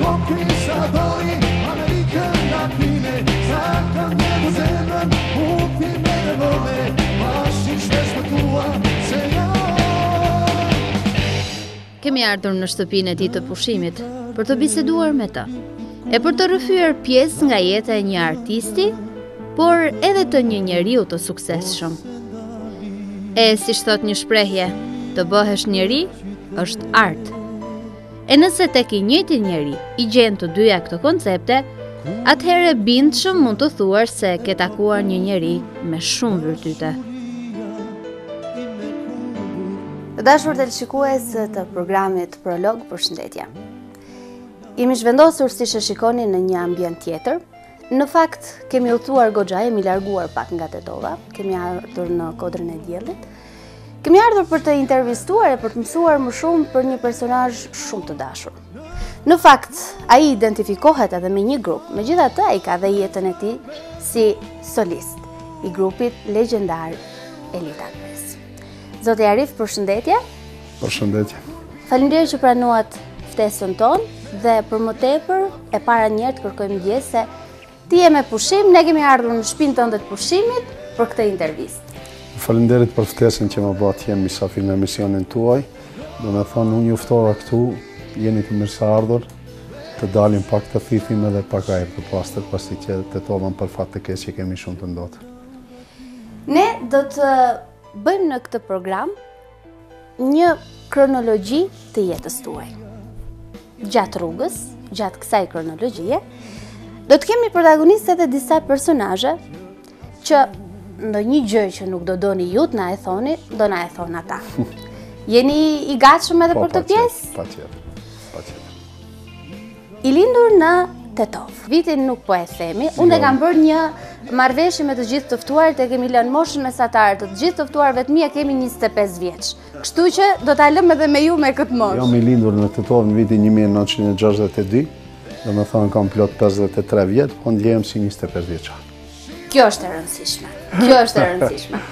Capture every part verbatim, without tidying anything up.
Kemi ardhur në shtëpinë e tij të pushimit për të biseduar me të, e për të rrëfyer pjesë nga jeta e një artisti, por edhe të një njeriu të suksesshëm. E siç thot një shprehje, të bëhesh njeri është art. E nëse tek i njëjti njeri i gjen të dyja këto koncepte, atëherë bindshëm mund të thuar se ke takuar një njeri me shumë virtyte. Të dashur teleshikues të programit Prolog, përshëndetje. Jemi zhvendosur siç e shikoni në një ambient tjetër. Në fakt, kemi udhëtuar goxha, jemi larguar pak nga Tetova, kemi ardhur në Kodrën e Diellit. Kemi ardhur për të intervistuar e për të mësuar më shumë për një personazh shumë të dashur. Në fakt, ai identifikohet edhe me një grup, megjithatë ai ka dhe jetën e tij si solist i grupit legjendar Elita Akmes. Zoti Arif, përshëndetje. Përshëndetje. Faleminderit që pranuat ftesën tonë dhe për më tepër e para një herë të kërkojmë ndjes se ti je me pushim, ne kemi ardhur në shtëpinë tënde të pushimit për këtë intervistë. Faleminderit për ftesën që më bë të jem mysafir në emisionin tuaj. Do me thonë, unë juftova këtu, jeni të mirëseardhur, të dalim pak të thithim edhe pak ajër të pastër, pasi që Tetovën për fat të keq që kemi shumë të ndotë. Ne do të bëjmë në këtë program një kronologji të jetës tuaj. Gjatë rrugës, gjatë kësaj kronologjie, do të kemi protagonistë edhe disa personazhe që ndonjë gjë që nuk do doni ju të na e thoni, do na e thon ata. Jeni i gatshëm edhe për këtë pjesë? Patjetër. Patjetër. I lindur në Tetovë. Vitin nuk po e themi, unë e kam bërë një marrëveshje me të gjithë të ftuarit, e kemi lënë moshën mesatar të gjithë të ftuarëve të mia kemi njëzet e pesë vjeç. Kështu që do ta lëm edhe me ju me këtë moshë. Jam i lindur në Tetovë në vitin një mijë nëntëqind e gjashtëdhjetë e dy, do me thonë kam plot pesëdhjetë e tre vjet, po ndjehem si njëzet e pesë vjeçar. Kjo është e rëndësishme. Kjo është e rëndësishme.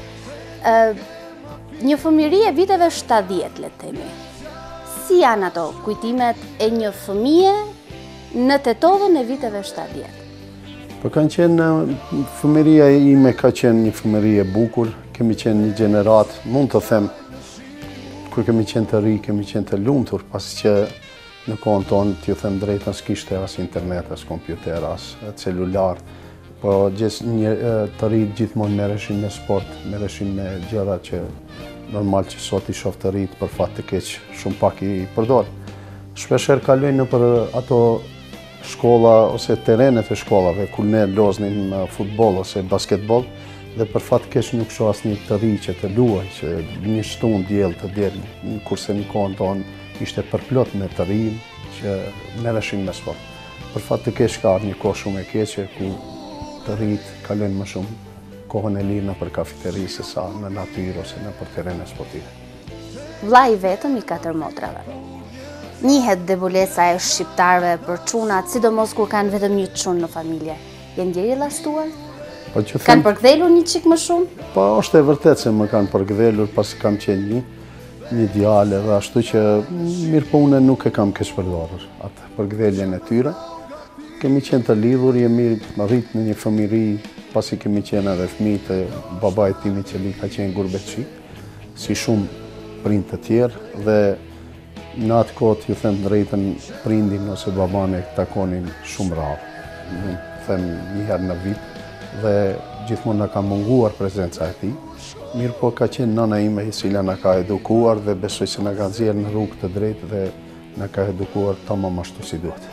Ë, një fëmijëri e viteve shtatëdhjetë, le të themi. Si janë ato kujtimet e një fëmije në Tetovën e viteve shtatëdhjetë? Po kanë qenë, fëmijëria ime ka qenë një fëmijëri e bukur, kemi qenë një gjenerat, mund të them, kur kemi qenë të ri, kemi qenë të lumtur, pasi që në kohën tonë, t'ju them drejtën, s'kishte as internet, as kompjuter, as celular, po një të ri gjithmonë merreshin me sport, merreshin me gjëra që normal që sot i shoh të rit për fat të keq shumë pak i përdor. Shpeshherë kalojnë nëpër ato shkolla ose terrenet e shkollave, ku ne loznim në futboll ose basketbol, dhe për fat keq nuk shoh asnjë të ri që të luaj, që një shtunë diell të del, kurse në kohën tonë ishte përplot me të rinj që merreshin me sport. Për fat të keq ka ardhur një kohë shumë e keqe ku të rit kalojnë më shumë kohën e lirë nëpër kafeteri se sa në natyrë ose nëpër terrene sportive. Vllai vetëm i katër motrave. Njihet debulesa e shqiptarëve për çunat, sidomos kur kanë vetëm një çun në familje. Janë ndjerë llastuar? Po që kanë përkthjelur një çik më shumë? Po është e vërtetë se më kanë përkthjelur pasi kam qenë një një djalë dhe ashtu që mirë po unë nuk e kam keq përdorur atë përkthjeljen e tyre. Kemi qenë të lidhur, jemi rrit në një fëmijëri, pasi kemi qenë edhe fëmijë të babait tim i cili ka qenë gurbetçi, si shumë prind të tjerë dhe në atë kohë t'ju them drejtën, prindin ose baban e takonin shumë rrallë. Nuk them një herë në vit dhe gjithmonë na ka munguar prezenca e tij. Mirë po ka qenë nëna ime e cila na ka edukuar dhe besoj se na ka nxjerrë në rrugë të drejtë dhe na ka edukuar tamam ashtu si duhet.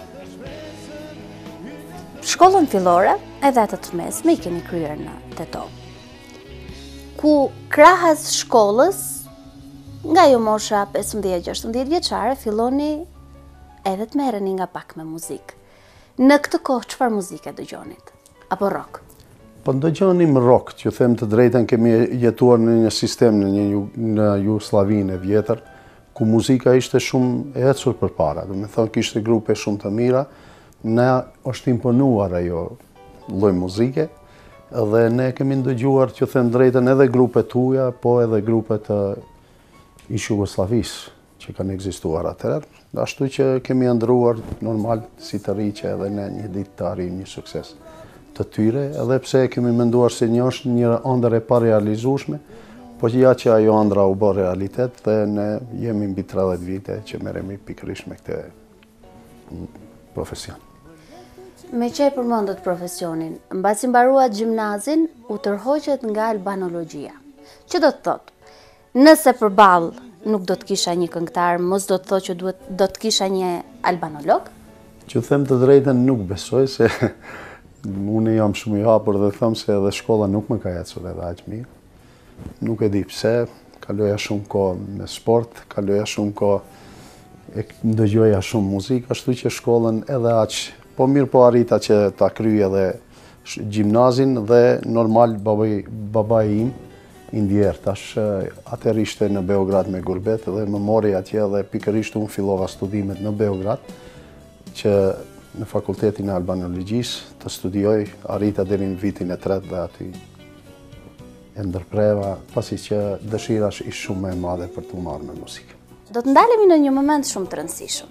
Shkollën fillore edhe atë të mesme i keni kryer në Tetovë, ku krahas shkollës, nga jo mosha pesëmbëdhjetë gjashtëmbëdhjetë vjeçare, filloni edhe të merreni nga pak me muzikë. Në këtë kohë çfarë muzike dëgjonit? Apo rock? Po dëgjonim rock, që them të drejtën, kemi jetuar në një sistem në, një, në Jugosllavinë e vjetër, ku muzika ishte shumë e ecur përpara. Do të thonë kishte grupe shumë të mira. Ne është imponuar ajo lloj muzike dhe ne kemi ndëgjuar, që them drejtën, edhe grupe tuja, po edhe grupe të ish Jugosllavisë, që kanë ekzistuar atëherë, ashtu që kemi ndruar normal si të ri që edhe ne një ditë të arrijmë një sukses të tyre, edhe pse kemi menduar se një është një ëndër e parealizueshme, po ja që ajo ëndra u bë realitet dhe ne jemi mbi tridhjetë vite që merremi pikërisht me këtë profesion. Me që e përmendët profesionin, mbasi mbaruat gjimnazin, u tërhoqet nga albanologjia. Që do të thotë? Nëse përballë nuk do të kisha një këngëtar, mos do të thotë që duhet do të kisha një albanolog? Që them të drejtën nuk besoj se unë jam shumë i hapur dhe them se edhe shkolla nuk më ka ecur edhe aq mirë. Nuk e di pse, kaloja shumë kohë me sport, kaloja shumë kohë e ndëgjoja shumë muzikë, ashtu që shkollën edhe aq, po mirë po arrita që ta kryej edhe gjimnazin dhe normal babai babai im i ndjerë, tash atëherë ishte në Beograd me gurbet dhe më mori atje dhe pikërisht unë fillova studimet në Beograd, që në fakultetin e albanologjisë të studioj, arrita deri në vitin e tretë dhe aty e ndërpreva, pasi që dëshira ishte shumë e madhe për të marrë me muzikë. Do të ndalemi në një moment shumë të rëndësishëm.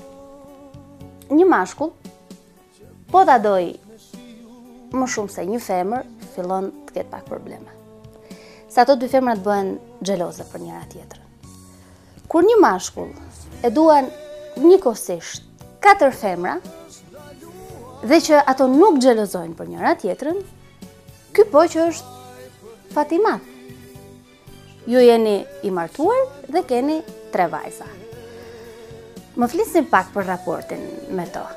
Një mashkull, po ta doj më shumë se një femër, fillon të ketë pak probleme. Se ato dy femrat bëhen xheloze për njëra tjetrën. Kur një mashkull e duan njëkohësisht katër femra dhe që ato nuk xhelozojnë për njëra tjetrën, ky po që është fati i madh. Ju jeni i martuar dhe keni tre vajza. Më flisni pak për raportin me to.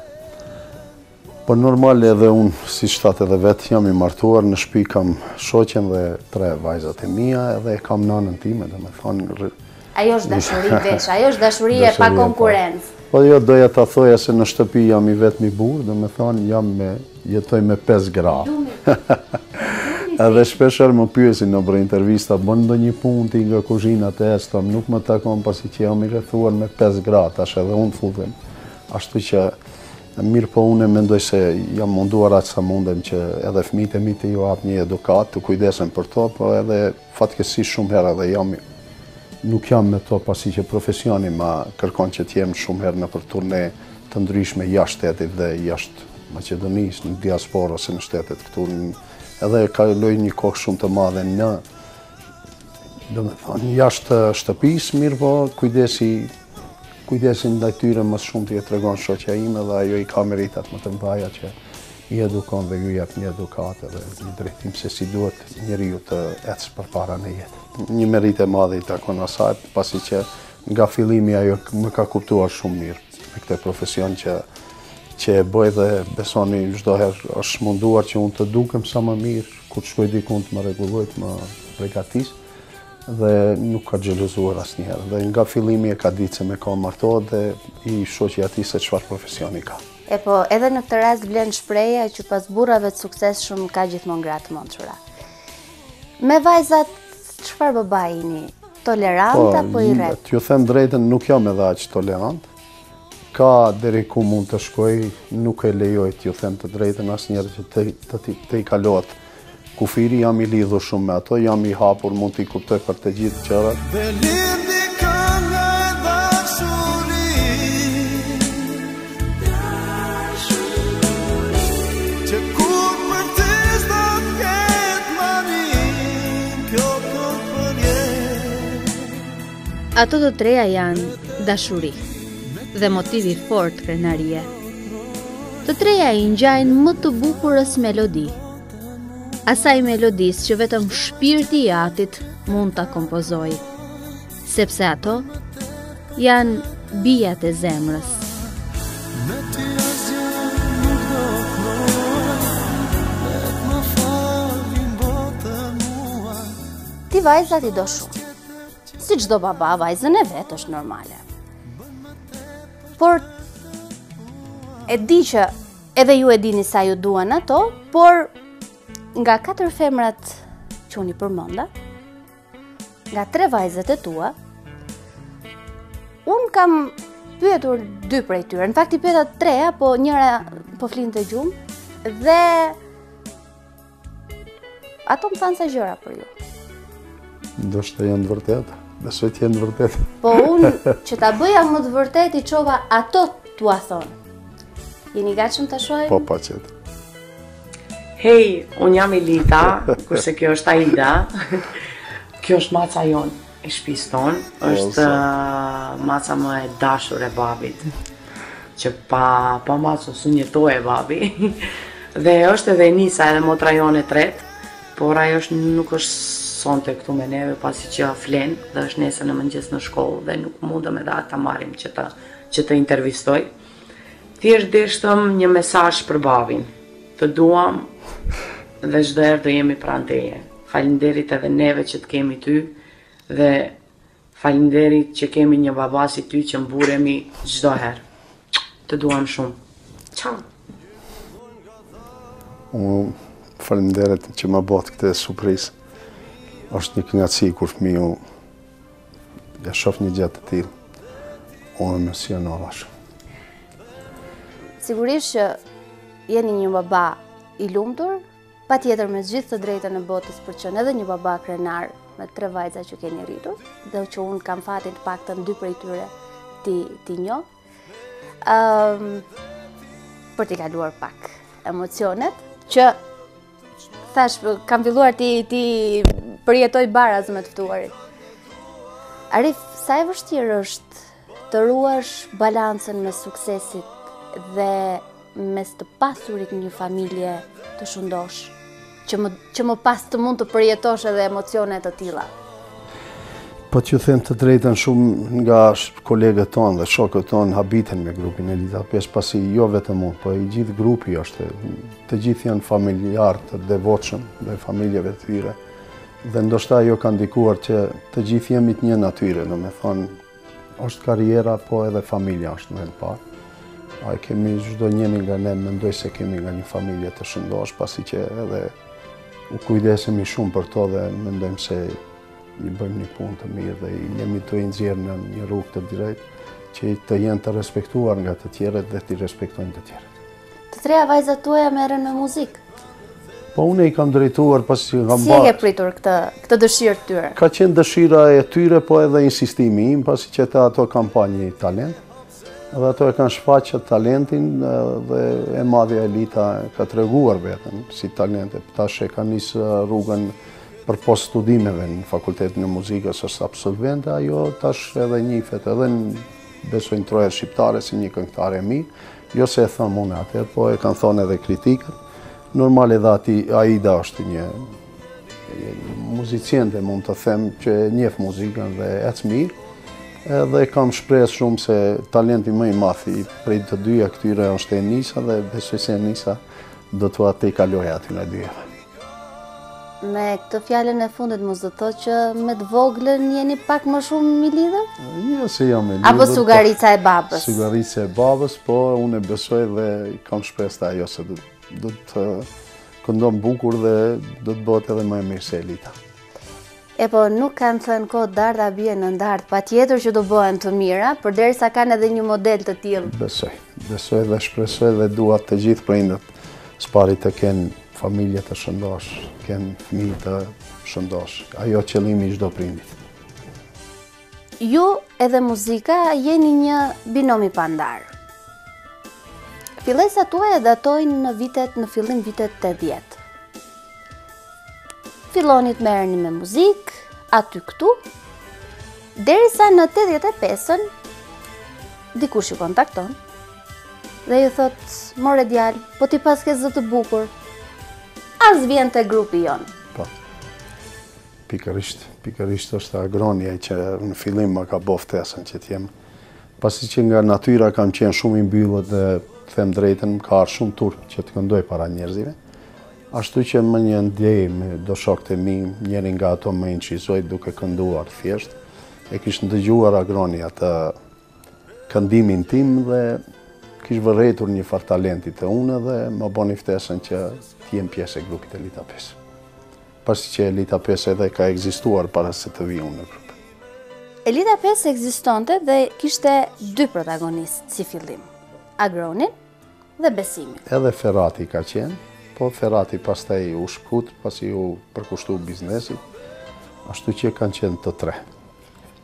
Po normal edhe unë, si shtat edhe vetë, jam i martuar, në shtëpi kam shoqen dhe tre vajzat e mia edhe e kam nanën time, dhe me thonë... Ajo është dashuri veç, ajo është dashuri e pa konkurrencë. Po jo, doja ta thoja se në shtëpi jam i vetmi burr, dhe me thonë jam me, jetoj me pesë gra. Edhe shpeshherë më pyesin në bërë intervista, bën ndonjë punë ti nga kuzhina të estom, nuk më takon pasi që jam i rrethuar me pesë gra, tash edhe unë futem. Ashtu që mirë po unë mendoj se jam munduar aq sa mundem që edhe fëmijët e mi të ju hap një edukat, të kujdesen për to, po edhe fatkeqësisht shumë herë edhe jam nuk jam me to pasi që profesioni ma kërkon që t'jem shumë herë në për turne të ndryshme jashtë shtetit dhe jashtë Maqedonisë, në diasporë ose në shtetet këtu. Edhe kaloj një kohë shumë të madhe në, do me thonë, jashtë shtëpisë, mirë po kujdesi kujdesin ndaj tyre më shumë t'i e tregon shoqja ime dhe ajo i ka meritat më të mëdha që i edukon dhe ju jep një edukatë dhe një drejtim se si duhet njeriu të ecë përpara në jetë. Një merit e madhe i takon asaj, pasi që nga fillimi ajo më ka kuptuar shumë mirë me këtë profesion që që e bëj dhe besoni çdo herë është munduar që unë të dukem sa më mirë, kur të shkoj diku të më rregulloj, të më përgatis dhe nuk ka xhelozuar asnjëherë. Dhe nga fillimi e ka ditë se me ka martohet dhe i shoqi atij se çfarë profesioni ka. E po, edhe në këtë rast vlen shpreha që pas burrave të suksesshëm ka gjithmonë gra të mençura. Me vajzat, çfarë babai jeni? Tolerant apo i rreth? T'ju them drejtën, nuk jam edhe aq tolerant. Ka deri ku mund të shkoj, nuk e lejoj t'ju them të drejtën asnjëherë që të, të, të i kalohet kufiri, jam i lidhur shumë me ato, jam i hapur, mund t'i kuptoj për të gjithë gjërat. Ato të treja janë dashuri dhe motivi fort krenarie. Të treja i ngjajnë më të bukurës melodi. Asaj melodis që vetëm shpirti i atit mund ta kompozoj, sepse ato janë bijat e zemrës. Ti vajzat i do shumë. Si çdo baba, vajzën e vet është normale. Por e di që edhe ju e dini sa ju duan ato, por nga katër femrat që unë i përmenda, nga tre vajzat e tua, unë kam pyetur dy prej tyre. Në fakt i pyeta treja, po njëra po flinte gjumë dhe ato më thanë sa gjëra për ju. Ndoshta janë të vërteta. Besoj të jenë vërtet. Po unë që ta bëja më të vërtet i qova ato t'ua thonë. Jeni gatshëm ta shohim? Po, pa qëtë. Hej, unë jam Elita, kurse kjo është Aida. Kjo është maca jonë e shtëpisë tonë, është uh, maca më e dashur e babit, që pa, pa macë su njëtoj e babi. Dhe është edhe Nisa, edhe motra jonë e tretë, por ajo është, nuk është sonte këtu me neve, pasi që flen dhe është nesër në mëngjes në shkollë dhe nuk mundëm edhe ta marrim që të, që të intervistoj. Thjesht deshtëm një mesazh për babin. Të duam dhe çdo herë do jemi pranë teje. Faleminderit edhe neve që të kemi ty dhe faleminderit që kemi një baba si ty që mburemi çdo herë. Të duam shumë. Ciao. Unë faleminderit që më bot këtë surprizë. Është një kënaqësi kur fëmiu ja shoh një gjë të tillë. Unë emocionova shumë. Sigurisht që jeni një baba i lumtur, patjetër me gjithë të drejtën e botës për qenë edhe një baba krenar me tre vajza që keni rritur, dhe që unë kam fatin të paktën dy prej tyre ti, ti njoh. Um, për t'i kaluar pak emocionet, që thash, kam filluar ti, ti përjetoj baraz me të ftuarit. Arif, sa e vështirë është të ruash balancën me suksesit dhe mes të pasurit një familje të shëndosh, që më, që më pas të mund të përjetosh edhe emocione të tilla? Po t'ju them të drejtën, shumë nga kolegët tonë dhe shokët tonë habiten me grupin Elita pesë, pasi jo vetëm unë, po i gjithë grupi është, të gjithë janë familjarë të devotshëm dhe familjeve të tyre. Dhe ndoshta ajo ka ndikuar që të gjithë jemi të një natyre, do me thonë, është karriera, po edhe familja është në vend parë. A kemi çdo njëri nga ne, mendoj se kemi nga një familje të shëndosh, pasi që edhe u kujdesemi shumë për to dhe mendojmë se i bëjmë një punë të mirë dhe jemi të nxjerrë në një rrugë të drejtë që të jenë të respektuar nga të tjerët dhe të respektojnë të tjerët. Të treja vajzat tuaja merren me muzikë. Po unë i kam drejtuar pasi që kam Si e ke pritur këtë, këtë dëshirë të tyre? Ka qenë dëshira e tyre, po edhe insistimi im, pasi që të ato kanë pa një talent. Dhe ato e kanë shfaqur talentin dhe e madhja Elita ka treguar veten si talente. Tash e ka nisë rrugën për post studimeve në Fakultetin e Muzikës, është absolvente, ajo tash edhe njihet edhe në besoj në Troja Shqiptare si një këngëtare e mirë, jo se e thëmë unë atë, po e kanë thonë edhe kritikët. Normal edhe ati Aida është një muziciente, mund të them, që njeh muzikën dhe ecë mirë. Edhe kam shpresë shumë se talenti më i madh i prej të dyja këtyre është e Nisa dhe besoj se Nisa do t'u atë i kalojë aty në dyjeve. Me këtë fjalën e fundit mos do të thotë që me të voglën jeni pak më shumë i lidhur? Jo se jam i lidhur. Apo sugarica e babës? Sugarica e babës, po unë e besoj dhe kam shpresë të ajo se do, do të këndon bukur dhe do të bëhet edhe më e mirë se Elita. E po nuk kanë thënë kohë darda bie në ndart, patjetër që do bëhen të mira, përderisa kanë edhe një model të tillë. Besoj, besoj dhe shpresoj dhe dua të gjithë prindët spari të kenë familje të shëndosh, kenë fëmijë të shëndosh. Ajo qëllimi i çdo prindit. Ju edhe muzika jeni një binom i pandar. Fillesat tuaja datojnë në vitet, në fillim vitet tetëdhjetë. Fillonit merreni me muzikë, aty këtu, derisa në tetëdhjetë e pesën dikush ju kontakton dhe ju thot, more djalë, po ti pas ke zë të bukur, as vjen te grupi jon. Po. Pikërisht, pikërisht është Agronia që në fillim më ka bëu ftesën që të jem. Pasi që nga natyra kam qenë shumë i mbyllur dhe them drejtën, ka ardhur shumë turp që të këndoj para njerëzve. Ashtu që më një ndjej me do shokët e mi, njëri nga ato më inqizoj duke kënduar thjesht, e kishë ndëgjuar Agronia të këndimin tim dhe kishë vërejtur një far talentit të une dhe më boni ftesën që t'jem pjesë e grupit Elita pesë. Pasi që Elita pesë edhe ka ekzistuar para se të vi unë në grup. Elita pesë ekzistonte dhe kishte dy protagonistë si fillim, Agronin dhe Besimin. Edhe Ferrati ka qenë, po Ferrati pastaj u shkut, pasi u përkushtu biznesit, ashtu që kanë qenë të tre.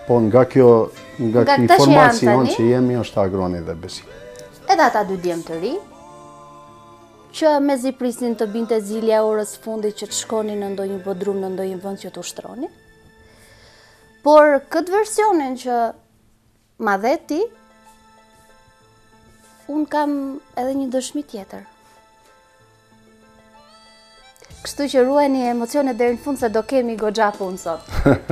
Po nga kjo, nga Nga kjo këta që janë formacion tani? që jemi është Agroni dhe Besim. Edhe ata dy djemë të ri, që me zi prisnin të binte zilja orës fundit që të shkonin në ndonjë bodrum, në ndonjë vend që të ushtroni. Por këtë versionin që ma dhe ti, unë kam edhe një dëshmi tjetër. Kështu që ruajeni emocionet deri në fund se do kemi goxha punë sot.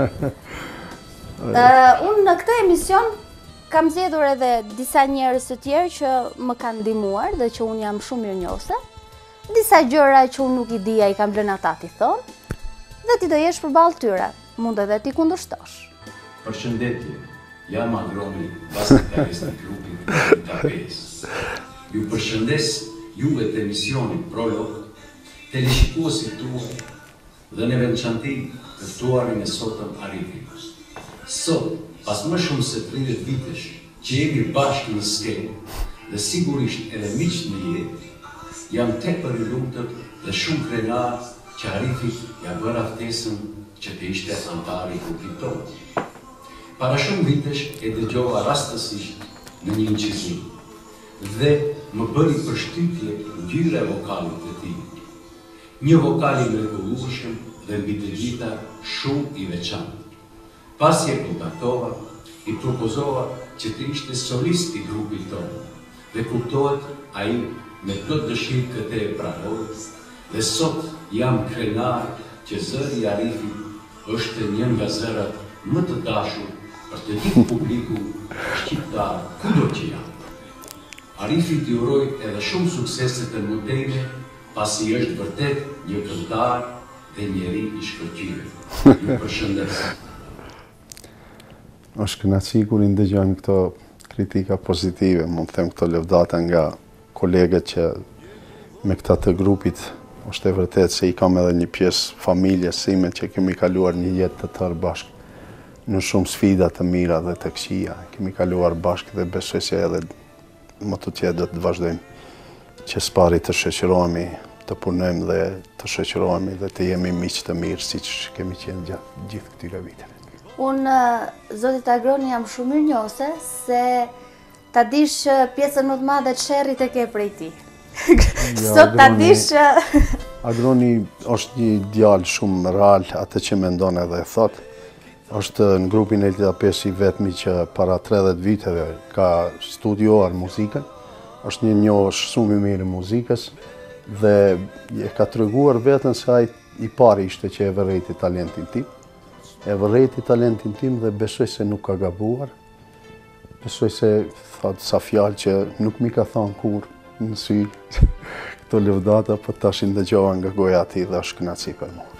uh, unë në këtë emision kam zgjedhur edhe disa njerëz të tjerë që më kanë ndihmuar dhe që unë jam shumë mirënjohëse. Disa gjëra që unë nuk i dija i kam lënë ata ti thonë, dhe ti do jesh përballë tyre. Mund edhe ti kundërshtosh. Përshëndetje, jam Agroni, basikarist në grupin Vita pesë. Ju përshëndes juve të emisionit Prolog, teleshikuesit tuaj dhe në veçanti të ftuarin e sotëm Arifin. Sot, pas më shumë se tridhjetë vitesh që jemi bashkë në skenë dhe sigurisht edhe miq në jetë, jam tepër i lumtur dhe shumë krenar që Arifi ja bëra ftesën që të ishte antari i grupit tonë. Para shumë vitesh e dëgjova rastësisht në një incizim dhe më bëri përshtypje ngjyra e vokalit të tij. Një vokal i mrekullueshëm dhe mbi të gjitha shumë i veçantë. Pasi e kontaktova, i propozova që të ishte solist i grupit tonë dhe kuptohet ai me plot dëshirë këtë e pranoi dhe sot jam krenar që zëri i Arifit është një nga zërat më të dashur për të gjithë publiku shqiptar kudo që janë. Arifit i uroj edhe shumë suksese të mëtejme, pasi është vërtet një këngëtar dhe njeri i shkëlqyer. Ju përshëndes. Është kënaqësi kur i ndëgjojmë këto kritika pozitive, mund të them këto lëvdata nga kolegët që me këta të grupit, është e vërtet se i kam edhe një pjesë familjes sime që kemi kaluar një jetë të tërë bashkë në shumë sfida të mira dhe të këqija. Kemi kaluar bashkë dhe besoj se edhe më të tjerë do të vazhdojmë që s'pari të shoqërohemi, të punojmë dhe të shoqërohemi dhe të jemi miq të mirë siç kemi qenë gjatë gjithë këtyre viteve. Unë, zotit Agroni, jam shumë mirënjohëse se ta dish pjesën më të madhe të sherrit e ke prej ti. Sot ta dish që... Agroni është një djalë shumë real, atë që mendon edhe e thot. Është në grupin e Vita pesë i vetmi që para tridhjetë viteve ka studiuar muzikën. Është një njohës shumë i mirë i muzikës dhe e ka treguar veten se ai i pari ishte që e vërrejti talentin tim. E vërrejti talentin tim dhe besoj se nuk ka gabuar. Besoj se thot sa fjalë që nuk mi ka thënë kur në sy këto lëvdata, po tash i ndëgjova nga goja e tij dhe është kënaqësi për mua.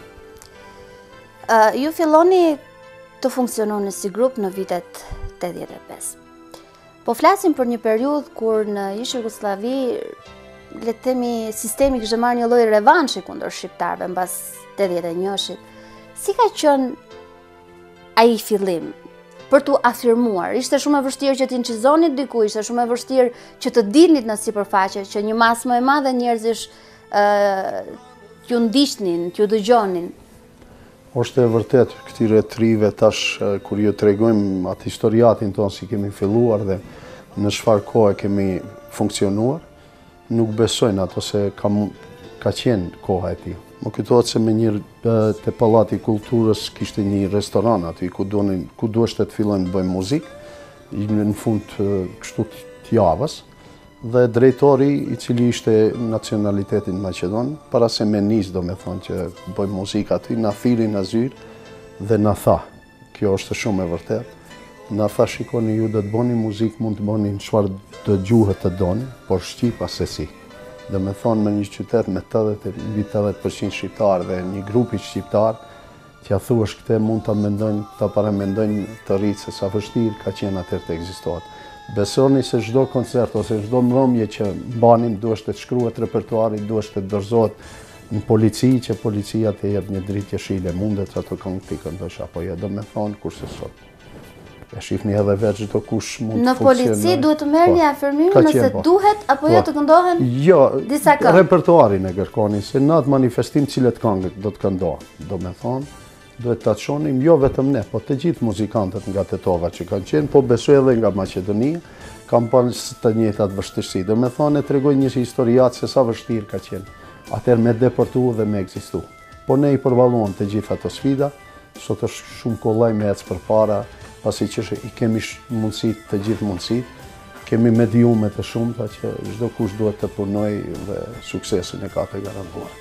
Uh, ju filloni të funksiononi si grup në vitet tetëdhjetë e pesë. Po flasim për një periudhë kur në ish Jugosllavi, le të themi, sistemi kishte marrë një lloj revanshi kundër shqiptarëve mbas tetëdhjetë e një-shit. Si ka qenë ai fillim për t'u afirmuar? Ishte shumë e vështirë që t'incizonit diku, ishte shumë e vështirë që të dilnit në sipërfaqe, që një masë më e madhe njerëzish uh, t'ju ndiqnin, t'ju dëgjonin. Është e vërtet këtyre trive tash kur ju tregojmë atë historiatin tonë si kemi filluar dhe në çfarë kohe kemi funksionuar, nuk besojnë ato se ka, ka qenë koha e tij. Më kujtohet se me një te Pallati i Kulturës kishte një restoran aty ku donin ku duheshte të fillojnë të bëjmë muzikë, në fund kështu të javës. Dhe drejtori i cili ishte nacionalitetin Maqedon, para se me nis do me thonë që bëjmë muzikë aty, na thiri në zyrë dhe na tha, kjo është shumë e vërtet, na tha shikoni ju do të bëni muzikë, mund të bëni në çfarë të gjuhë të doni, por shqipa se si. Dhe me thonë me një qytet me mbi tetëdhjetë përqind shqiptar dhe një grupi shqiptar, që ja thuash këte mund të mendojnë, të paramendojnë të rritë se sa vështirë ka qenë atër të ekzistohet. Besoni se çdo koncert ose çdo mbrëmje që banim duhet të shkruhet repertuari, duhet të dorëzohet në polici, që policia të jep një dritë jeshile, mundet ato këngë të këndosh apo jo, do me thonë kurse sot. E shihni edhe vetë çdo kush mund të funksionojë. Në polici duhet të merrni një afirmim nëse duhet apo jo të këndohen disa këngë. Jo, repertuarin e kërkoni, se në atë manifestim cilet këngë do të këndohen, do me thonë, duhet ta çonim jo vetëm ne, po të gjithë muzikantët nga Tetova që kanë qenë, po besoj edhe nga Maqedonia, kam pas të njëjtat vështirësi. Do me thonë, e tregoj një historiat se sa vështirë ka qenë. Atëherë me deportu dhe me ekzistu. Po ne i përballuam të gjitha ato sfida, sot është shumë kollaj me ecë përpara, pasi që i kemi mundësit, të gjithë mundësit, kemi mediume të shumta që çdo kush duhet të punoj dhe suksesin e ka të garantuar.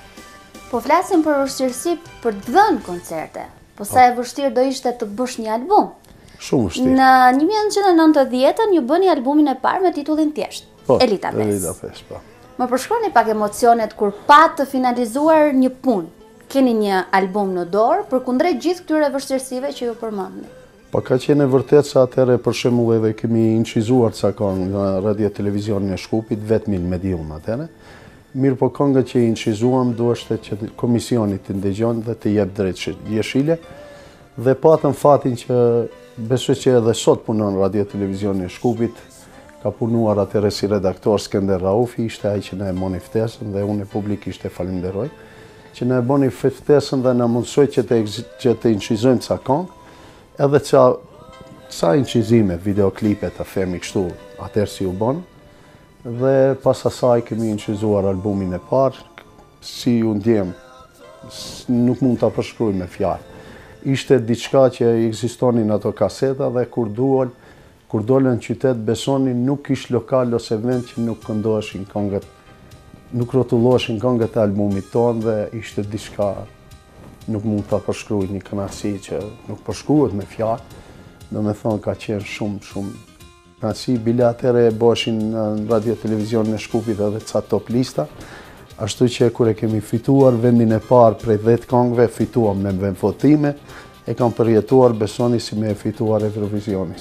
Po flasim për vështirësi për të dhënë koncerte, po sa e vështirë do ishte të bësh një album? Shumë vështirë. Në një mijë nëntëqind e nëntëdhjetë ju bëni albumin e parë me titullin thjesht, po, Elita pesë. Elita pesë, po. Më përshkroni pak emocionet kur pa të finalizuar një punë. Keni një album në dorë përkundrejt gjithë këtyre vështirësive që ju përmendni. Po ka qenë e vërtet se atëherë për shembull edhe kemi incizuar ca këngë në radio televizionin e Shkupit, vetëm në medium atëherë. Mirë po këngët që i incizuam duhet që komisioni të ndëgjon dhe të jep drejt jeshile. Dhe patëm fatin që besoj që edhe sot punon radio televizionin e Shkupit, ka punuar atëherë si redaktor Skender Raufi, ishte ai që na e moni ftesën dhe unë publikisht e falenderoj, që na e boni ftesën dhe na mundsoi që të që të incizojmë ca këngë. Edhe ca, ca incizime, videoklipe të themi kështu, atëherë si u bon, dhe pas asaj kemi incizuar albumin e parë, si u ndjem, nuk mund të përshkruaj me fjalë. Ishte diçka që ekzistonin ato kaseta dhe kur duol, kur dolën në qytet, besoni nuk ish lokal ose vend që nuk këndoheshin këngët, nuk rrotulloheshin këngët e albumit tonë dhe ishte diçka nuk mund të përshkruaj një kënaqësi që nuk përshkruhet me fjalë, do me thonë ka qenë shumë, shumë kënaqësi. Bile atëherë e bëshin në radio televizionin e Shkupit edhe ca top lista, ashtu që kur e kemi fituar vendin e parë prej dhjetë këngëve, fituam me vend votime, e kam përjetuar besoni si me e fituar Eurovisionin.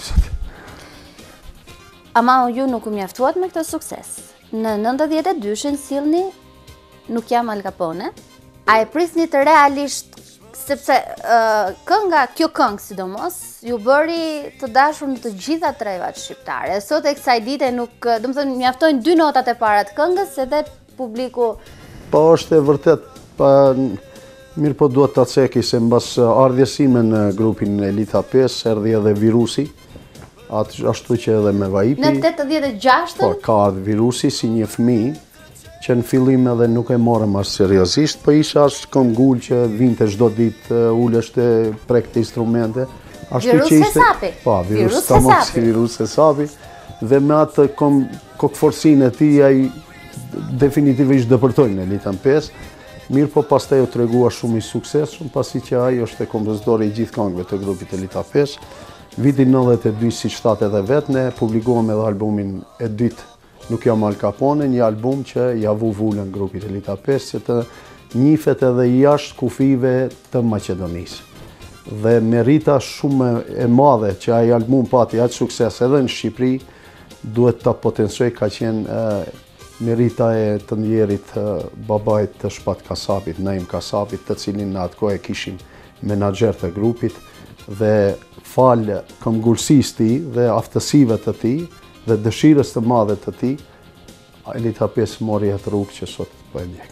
Ama ju nuk u mjaftuat me këtë sukses. Në nëntëdhjetë e dy-shin sillni Nuk jam Al Capone. A e prisni të realisht, sepse uh, kënga, kjo këngë sidomos, ju bëri të dashur në të gjitha trevat shqiptare. Sot e kësaj dite nuk, do të thënë, mjaftojnë dy notat e para të këngës edhe publiku. Po është e vërtet, pa, mirë po duhet ta ceki se mbas ardhjes sime në grupin Elita pesë erdhi edhe virusi, atë ashtu që edhe me Vaipi. Në tetëdhjetë e gjashtën? Po, ka ardhur virusi si një fëmijë që në fillim edhe nuk e morëm as seriozisht, po isha as këmbgul që vinte çdo ditë ulesh të prekte instrumente. Virus Hesapi. Po, virus Hesapi. Virus Hesapi. Dhe me atë kokforsinë e tij ai definitivisht dëpërtoi në Elitën pesë. Mirë po pastaj u tregua shumë i suksesshëm, pasi që ai është e kompozitori i gjithë këngëve të grupit Elita pesë. Vitin nëntëdhjetë e dy, si shtatë edhe vetë, ne publikuam edhe albumin e dytë Nuk jam Al Capone, një album që ja vu vullën grupit Elita pesë, që të njihet edhe jashtë kufive të Maqedonisë. Dhe merita shumë e madhe që ai album pati aq sukses edhe në Shqipëri, duhet ta potencoj, ka qenë e, merita e të njerit e, babait të Shpat Kasapit, Naim Kasapit, të cilin në atë kohë e kishim menaxher të grupit, dhe falë këmbgulësisë tij dhe aftësive të tij dhe dëshirës të madhe të tij, Elita pesë mori atë rrugë që sot po e ndjek.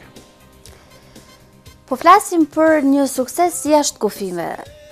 Po flasim për një sukses jashtë kufive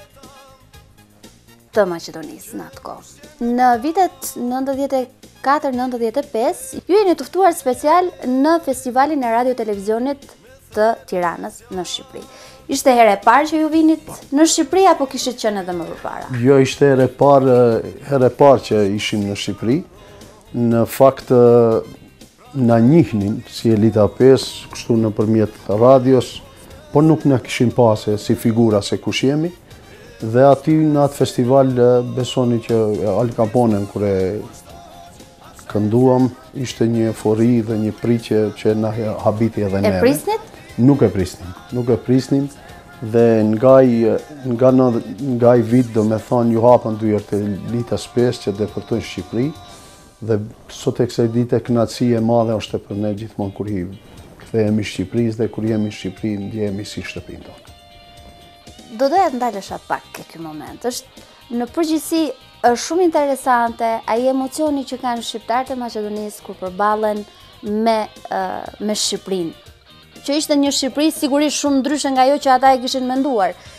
të Maqedonisë në atë kohë. Në vitet nëntëdhjetë e katër nëntëdhjetë e pesë, ju jeni të ftuar special në festivalin e radio televizionit të Tiranës në Shqipëri. Ishte herë e parë që ju vinit në Shqipëri apo kishit qenë edhe më përpara? Jo, ishte herë e parë, herë e parë që ishim në Shqipëri. Në fakt na njihnin si Elita pesë, kështu nëpërmjet radios, po nuk na kishin pasë si figura se kush jemi. Dhe aty në atë festival besoni që Al Capone kur e kënduam, ishte një eufori dhe një pritje që na habiti edhe neve. E prisnit? Nuk e prisnim, nuk e prisnim. Dhe nga nga nga i vit, do me thonë, ju hapën dyert të Elitës pesë që deportojnë Shqipëri. Dhe sot e kësaj dite kënaqësi e madhe është për ne gjithmonë kur i kthehemi Shqipërisë dhe kur jemi në Shqipëri ndjehemi si shtëpinë tonë. Do doja të ndalesha pak ke ky moment. Është në përgjithësi është shumë interesante ai emocioni që kanë shqiptarët e Maqedonisë kur përballen me uh, me Shqipërinë. Që ishte një Shqipëri sigurisht shumë ndryshe nga ajo që ata e kishin menduar.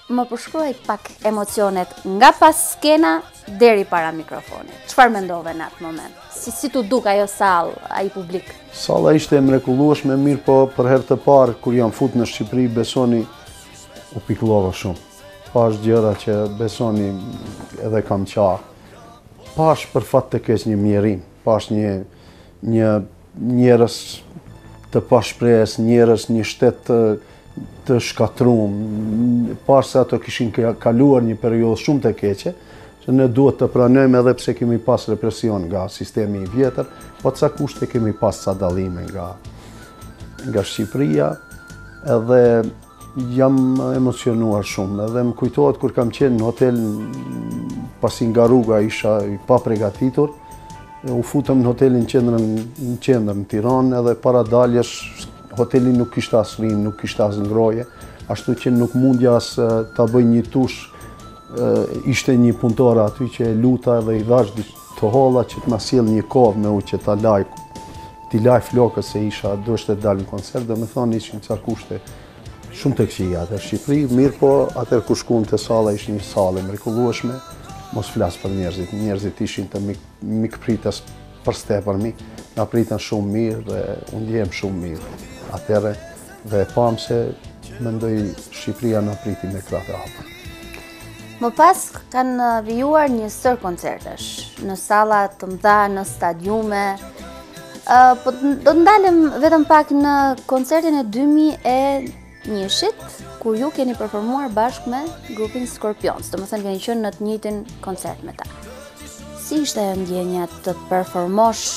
më përshkruaj pak emocionet nga pas skena deri para mikrofonit. Çfarë mendove në atë moment? Si, si tu duk ajo sallë, ai publik? Salla ishte e mrekullueshme, mirë po për herë të parë kur jam fut në Shqipëri, besoni u pikëllova shumë. Pash gjëra që besoni edhe kam qah. Pash për fat të keq një mjerim, pash një një njerëz të pashpres, njerëz një shtet të të shkatrum, pash se ato kishin kaluar një periudhë shumë të keqe, që ne duhet të pranojmë edhe pse kemi pas represion nga sistemi i vjetër, po ca kushte kemi pas ca dallime nga nga Shqipëria, edhe jam emocionuar shumë, edhe më kujtohet kur kam qenë në hotel, pasi nga rruga isha i pa përgatitur, u futëm në hotelin qendrën në qendër në Tiranë, edhe para daljes hoteli nuk kishte as rrim, nuk kishte as ngroje, ashtu që nuk mundja as ta bëj një tush. Ishte një punëtor aty që e luta dhe i dhash të holla që të na sjell një kovë me u që ta laj, t'i laj flokës se isha duhet të dal në koncert, dhe me thonë ishin ca kushte shumë të këqija atë Shqipëri, mirë po atëherë kur shkuam te salla ishte një sallë mrekullueshme, mos flas për njerëzit, njerëzit ishin të mik, mikpritës për stepërmi, na pritën shumë mirë dhe unë ndjehem shumë mirë atëherë dhe e pam se mendoj Shqipëria na priti me krahë të hapur. Më pas kanë vijuar një sër koncertesh në salla të mëdha, në stadiume. Uh, po do të ndalem vetëm pak në koncertin e dy mijë e njëshit, kur ju keni performuar bashkë me grupin Scorpions, do të thënë keni qenë në të njëjtin koncert me ta. Si ishte ndjenja të performosh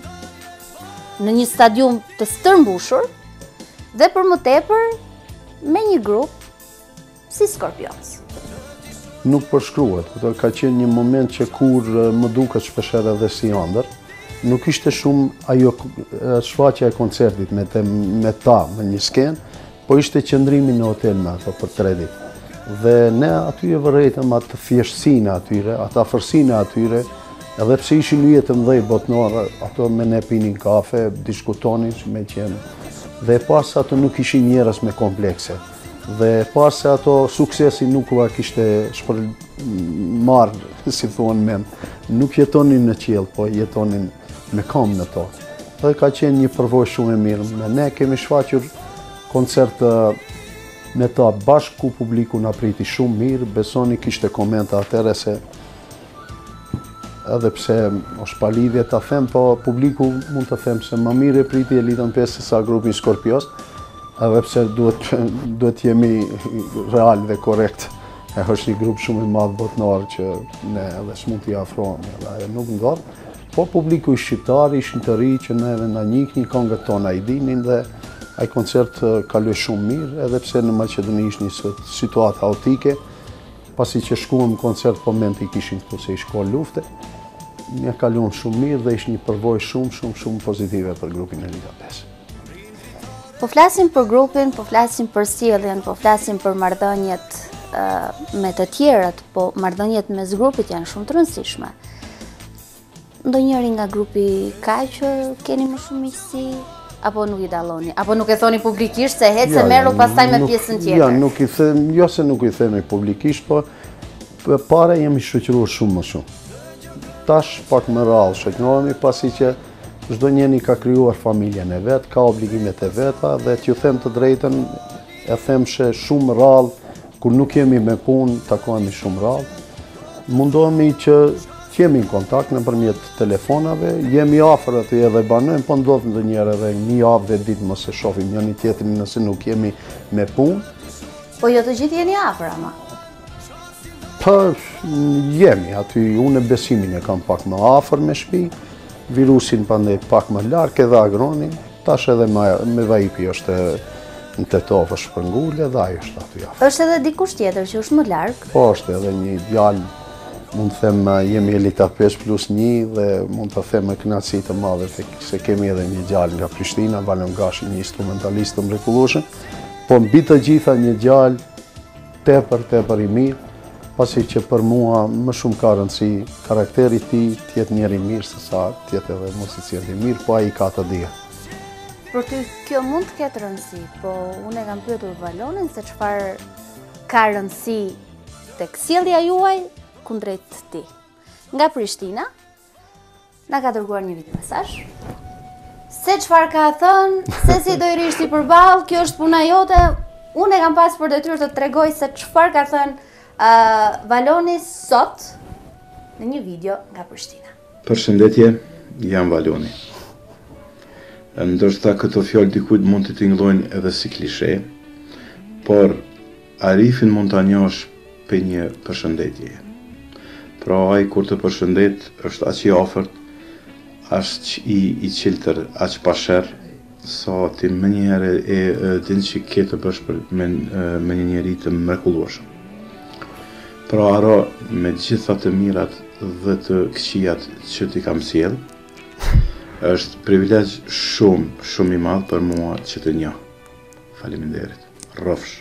në një stadium të stërmbushur dhe për më tepër me një grup si Scorpions? Nuk përshkruhet, ka qenë një moment që kur më duket shpeshherë edhe si ëndër, nuk ishte shumë ajo shfaqja e koncertit me, te, me ta, me një skenë, po ishte qëndrimi në hotel me ato për tre ditë. Dhe ne aty e vërejtëm atë thjeshtësinë atyre, atë afërsinë atyre, edhe pse ishin yje të mëdhej botëror, ato me ne pinin kafe, diskutonin me qenë. Dhe pas ato nuk ishin njerëz me komplekse. Dhe pas se ato suksesi nuk ua kishte shpër marrë, si thonë men, nuk jetonin në qiell, po jetonin me kam në to. Dhe ka qenë një përvojë shumë e mirë. Me ne kemi shfaqur koncert me ta bashkë ku publiku na priti shumë mirë, besoni kishte komenta atëre se edhe pse është pa lidhje ta them, po publiku mund të them se më mirë e priti Elitën pesë se sa grupin Scorpions, edhe pse duhet duhet jemi real dhe korrekt. E është një grup shumë i madh botëror që ne edhe s'mund t'i afrohemi, edhe nuk ndodh. Po publiku i shqiptar ishin të ri që neve na njihnin, këngët tona i dinin dhe ai koncert kaloi shumë mirë, edhe pse në Maqedoni ishte një situatë haotike, pasi që shkuam në koncert po momenti kishin këtu se i shkon lufte. Ne kaluam shumë mirë dhe ishte një përvojë shumë shumë shumë pozitive për grupin Elita pesë. Po flasim për grupin, po flasim për sjelljen, po flasim për marrëdhëniet uh, me të tjerët, po marrëdhëniet mes grupit janë shumë të rëndësishme. Ndonjëri nga grupi ka që keni më shumë miqësi, apo nuk i dalloni, apo nuk e thoni publikisht se hecë ja, merru pastaj me pjesën tjetër? Ja, nuk i them, jo se nuk i themi publikisht, po për para jemi shoqëruar shumë më shumë. Tash pak më rrallë shoqërohemi pasi që çdo njeri ka krijuar familjen e vet, ka obligimet e veta dhe t'ju them të drejtën, e them se shumë rrallë, kur nuk jemi me punë, takohemi shumë rrallë. Mundohemi që jemi në kontakt nëpërmjet telefonave, jemi afër aty edhe banojmë, po ndodh ndonjëherë edhe një javë dhe ditë mos e shohim njëri tjetrin nëse nuk jemi me punë. Po jo të gjithë jeni afër ama. Po jemi aty, unë besimin e kam pak më afër me shtëpi. Virusin pandej pak më larkë edhe agronin, tash edhe me vajipi është në Tetov është shpërngulë dhe ajo është aty afër. Është edhe dikush tjetër që është më larg? Po është edhe një djalë, mund të them jemi Elita pesë plus një dhe mund të them me kënaqësi të madhe se kemi edhe një djalë nga Prishtina, Valon Gashi, një instrumentalist të mrekullueshëm, po mbi të gjitha një djalë tepër tepër i mirë. Pasi që për mua më shumë ka rëndësi karakteri i tij të jetë njëri mirë se sa të jetë edhe muzicient i mirë, po ai ka të dia. Për ty kjo mund të ketë rëndësi, po unë e kam pyetur Valonin se çfarë ka rëndësi tek sjellja juaj kundrejt ti. Nga Prishtina na ka dërguar një video mesazh. Se çfarë ka thënë, se si do i rish ti përballë, kjo është puna jote. Unë e kam pas për detyrë të tregoj se çfarë ka thënë uh, Valoni sot në një video nga Prishtina. Përshëndetje, jam Valoni. Ndoshta këto fjalë dikujt mund të tingëllojnë edhe si klishe, por Arifin montanjosh për një përshëndetje. Pra ai kur të përshëndet është aq i afërt, aq i i qiltër, aq pa sherr, sa ti më një herë e, e din që ke të bësh për me, me një njeri të mrekullueshëm. Pra haro me gjitha të mirat dhe të këqijat që ti kam sjell, është privilegj shumë, shumë i madh për mua që të njoh. Faleminderit. Rrofsh.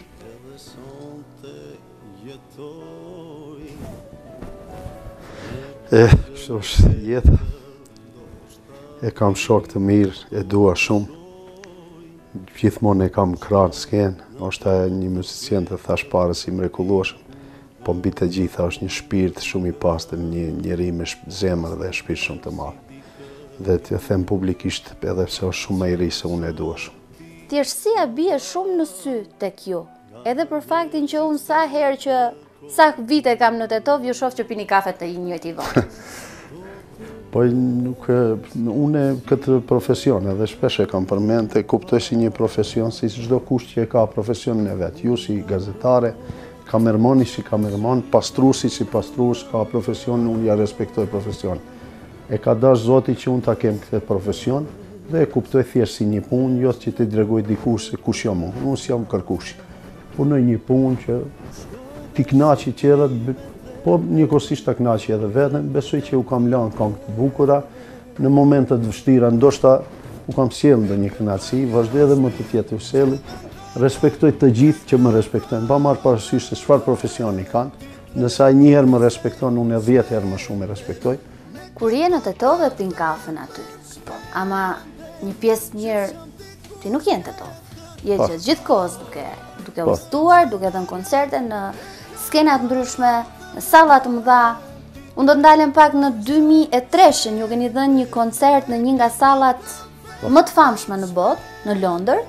E, kështu është jeta. E kam shok të mirë, e dua shumë. Gjithmonë e kam krahë skenë, është një muzicien të thash pare si mrekullueshëm, po mbi të gjitha është një shpirt shumë i pastër, një njeri me zemër dhe shpirt shumë të madh. Dhe të them publikisht edhe pse është shumë më i ri se unë e dua shumë. Thjeshtësia bie shumë në sy tek ju, edhe për faktin që unë sa herë që sa vite kam në Tetov, ju shoh që pini kafe të njëjti vend. Po nuk e, unë këtë profesion edhe shpesh e kam përmend, e kuptoj si një profesion, si çdo kush që e ka profesionin e vet. Ju si gazetare, kamermani si kamerman, pastruesi si pastrues ka profesionin, unë ja respektoj profesionin. E ka dash Zoti që unë ta kem këtë profesion dhe e kuptoj thjesht si një punë, jo që të dregoj dikush se kush jam unë. Unë s'jam kërkush. Punoj një punë që ti kënaqi tjerët, po njëkohësisht ta kënaqi edhe veten. Besoj që u kam lënë këngë të bukura në momente të vështira, ndoshta u kam sjell ndonjë kënaqësi, vazhdoj edhe më të tjetër u sjelli. Respektoj të gjithë që më respektojnë, pa marrë parasysh se çfarë profesioni kanë. Nëse ai një herë më respekton, unë e dhjetë herë më shumë e respektoj. Kur je në Tetov e pin kafen aty, ama një pjesë mirë ti nuk je në Tetov. Je që gjithkohës duke duke udhëtuar, duke dhënë koncerte në skena të ndryshme, në salla të mëdha. Unë do të ndalem pak në dy mijë e tre-shën, ju keni dhënë një koncert në një nga sallat më të famshme në botë, në Londër,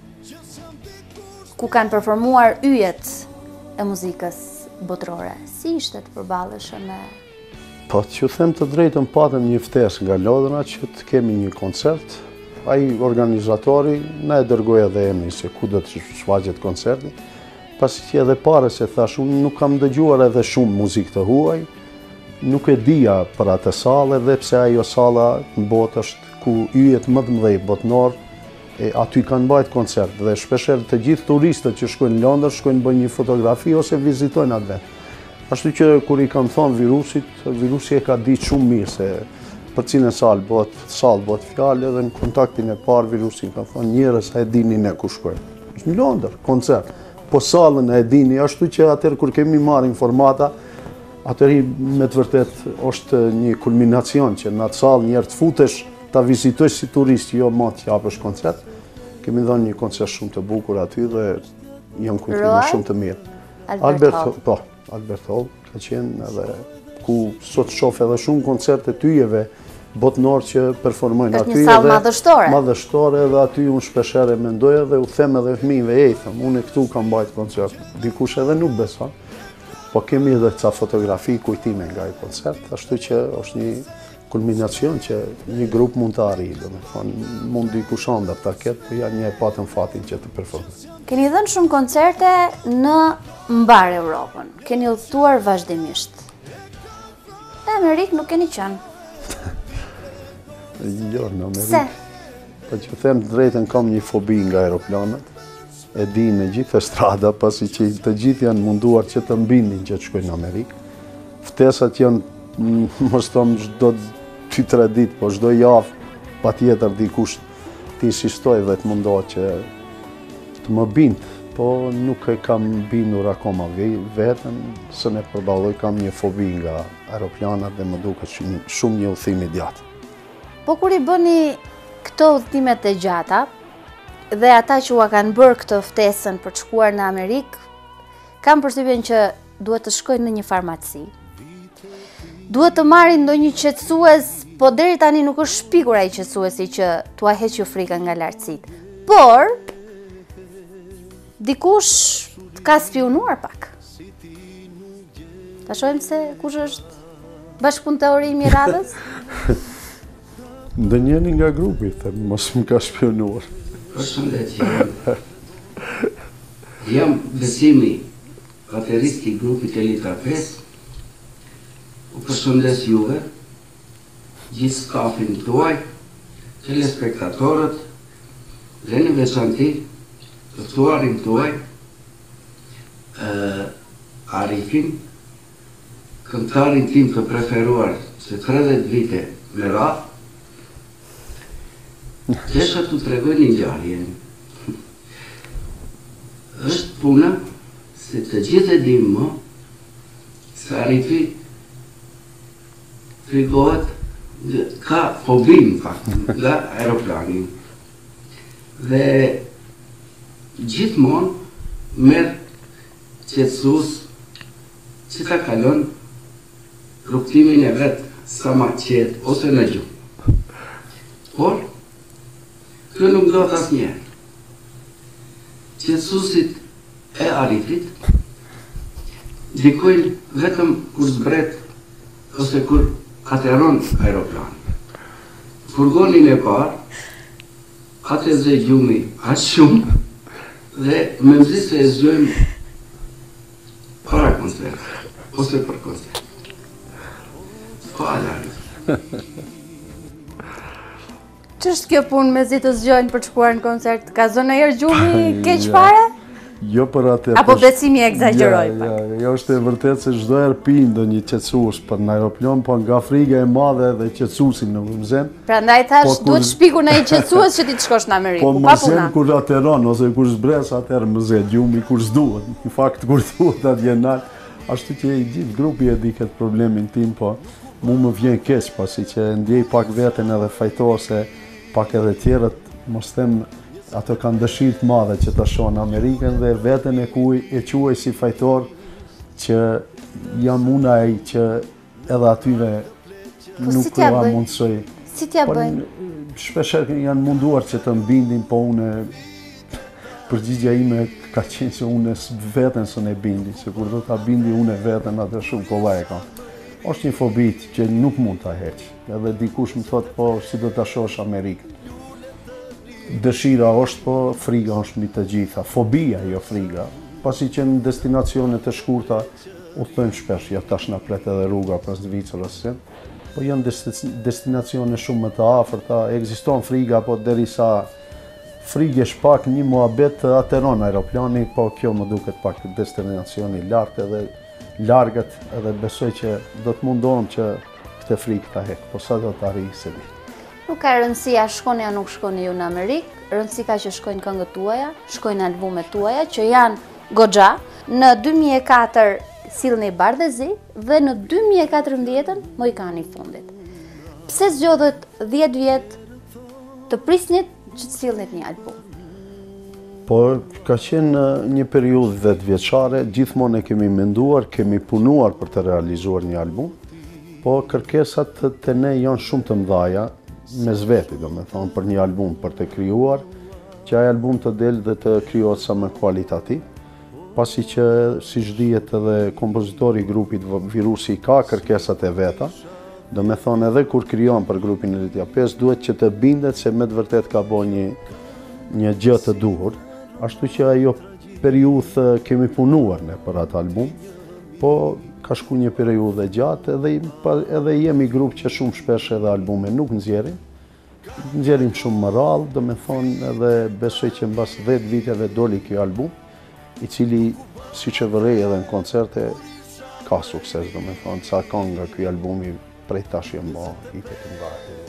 ku kanë performuar yjet e muzikës botërore. Si ishte të përballesh me... Po, që them të drejtën, patëm një ftesë nga Lodra që të kemi një koncert. Ai organizatori na e dërgoi edhe emrin se ku do të shfaqet koncerti. Pasi që edhe pare se thash, unë nuk kam dëgjuar edhe shumë muzikë të huaj, nuk e dija për atë sallë, edhe pse ajo salla në botë është ku yjet më të mëdhej botnor, e aty kanë bajt koncert dhe shpesher të gjithë turistët që shkojnë në Londër shkojnë bëjnë një fotografi ose vizitojnë atë vend. Ashtu që kur i kam thonë virusit, virusi e ka ditë shumë mirë se për cilën salë bëhet salë bëhet fjalë, edhe në kontaktin e parë virusi ka thonë njerëz a e dini ne ku shkojnë. Është në Londër, koncert. Po sallën e dini, ashtu që atëherë kur kemi marrë informata, atëherë me të vërtet është një kulminacion që në atë sallë njerë të futesh, ta vizitojsh si turist, jo ma të japësh koncert. Kemi dhënë një koncert shumë të bukur aty dhe janë kujtime shumë të mirë. Albert Hall. Po, Albert Hall ka qenë edhe ku sot shoh edhe shumë koncerte tyjeve botnor që performojnë aty. Është një sallë madhështore. Madhështore edhe aty unë shpeshere mendoj edhe u them edhe fëmijëve, ej, them, unë këtu kam bajt koncert. Dikush edhe nuk beson. Po kemi edhe ca fotografi kujtime nga ai koncert, ashtu që është një kulminacion që një grup mund të arrijë, domethënë mund dikush ëndër ta ketë, po ja një e patën fatin që të performojë. Keni dhënë shumë koncerte në mbar Europën. Keni udhëtuar vazhdimisht. Në Amerikë nuk keni qenë. Jo, në Amerikë. Se? Po që them të drejtën, kam një fobi nga aeroplanët. E di në gjithë strada, pasi që të gjithë janë munduar që të mbinin që të shkojnë në Amerikë. Ftesat janë mos thom çdo dy tre ditë, po çdo javë patjetër dikush të insistoj dhe të mundohet që të më bind, po nuk e kam bindur akoma vetën, se ne përballoj kam një fobi nga aeroplanat dhe më duket shumë një udhëtim i gjatë. Po kur i bëni këto udhëtimet e gjata dhe ata që ua kanë bërë këtë ftesën për të shkuar në Amerikë, kam përshtypjen që duhet të shkojnë në një farmaci. Duhet të marrin ndonjë qetësues, po deri tani nuk është shpikur ai qetësuesi që t'ua heqë frika nga lartësitë. Por dikush të ka spionuar pak. Ta shohim se kush është bashkëpunëtori i radhës? Ndonjëri nga grupi, them, mos më ka spionuar. Përshëndetje. Jam Besimi, baterist i grupit Elita pesë. U përshëndes juve, gjithë stafin tuaj, telespektatorët, dhe në veçanti të ftuarin tuaj, Arifin, këngëtarin tim të preferuar se tridhjetë vite me radhë. Desha t'u tregoj një ngjarje. Është puna se të gjithë e dimë më se Arifi frigohet, ka fobim nga aeroplani. Dhe gjithmonë merr qetësues që ta kalon rrugtimin e vet sa më qetë ose në gjumë. Por kjo nuk do të asnjëherë. Qetësuesit e Arifit ndikojnë vetëm kur zbret ose kur ateron aeroplani. Furgonin e parë atë zë gjumi aq shumë dhe me mëzi se e zgjojmë para koncert ose për koncert. Po alarm. Ç'është kjo punë me zi të zgjojnë për të shkuar në koncert? Ka zonë herë gjumi keq fare? Jo për atë. Apo Besimi e egzagjeroi pak? Ja, jo është e vërtetë se çdo herë pi ndonjë qetësues për në aeroplan, po nga friga e madhe dhe qetësuesin në mëzem. Prandaj thash duhet shpikur në një qetësues që ti të shkosh në Amerikë. Po pa puna. mëzem kur ateron ose kur zbres atëherë mëzet gjumi kur s'duhet. Në fakt kur duhet atje nal, ashtu që i gjithë grupi e di këtë problemin tim, po mu më vjen keq pasi që ndjej pak veten edhe fajtor se pak edhe tjerët mos them ato kanë dëshirë të madhe që të shohin Amerikën dhe veten e kuj e quaj si fajtor që jam unë ai që edhe atyre nuk si t'ja ua bëjnë? mundsoj. Si t'ja Po, bëjnë? Shpeshherë janë munduar që të mbindin, po unë përgjigjja ime ka qenë që unë veten s'e ne bindi, se kur do ta bindi unë veten atë shumë kollaj e kam. Është një fobi që nuk mund ta heq. Edhe dikush më thot po si do ta shohësh Amerikën. Dëshira është, po friga është mbi të gjitha. Fobia, jo friga. Pasi që në destinacione të shkurta udhtojmë shpesh, ja tash na pret edhe rruga pas Zvicrës, po janë destinacione shumë më të afërta, ekziston friga, po derisa frigesh pak një muhabet të ateron aeroplani, po kjo më duket pak destinacioni lartë edhe largët, edhe besoj që do të mundohem që këtë frikë ta hek, po sa do të arrijë se di. Nuk ka rëndësia shkoni a nuk shkoni ju në Amerikë, rëndësi ka që shkojnë këngët tuaja, shkojnë albumet tuaja, që janë goxha. Në dy mijë e katër sillni Bardhezi dhe në dy mijë e katërmbëdhjetë Mojkani i fundit. Pse zgjodhët dhjetë vjet të prisnit që të sillnit një album? Po, ka qenë një periudhë dhjetë vjeçare, gjithmonë e kemi menduar, kemi punuar për të realizuar një album, po kërkesat të ne janë shumë të mëdha me zveti, do me thonë, për një album për të krijuar, që ai album të del dhe të krijohet sa më kualitativ, pasi që si dihet edhe kompozitori i grupit Virusi ka kërkesat e veta, do me thonë edhe kur krijon për grupin Elita pesë, duhet që të bindet se me të vërtet ka bo një, një gjë të duhur, ashtu që ajo periudhë kemi punuar ne për atë album, po ka shku një periudhë gjatë edhe, edhe jemi grup që shumë shpesh edhe albume nuk nxjerrim, nxjerrim shumë më rrallë, do me thonë edhe besoj që mbas dhjetë viteve doli kjo album, i cili si që vërej edhe në koncerte ka sukses, do me thonë, sa ka nga kjo albumi prej tash jem bo i të të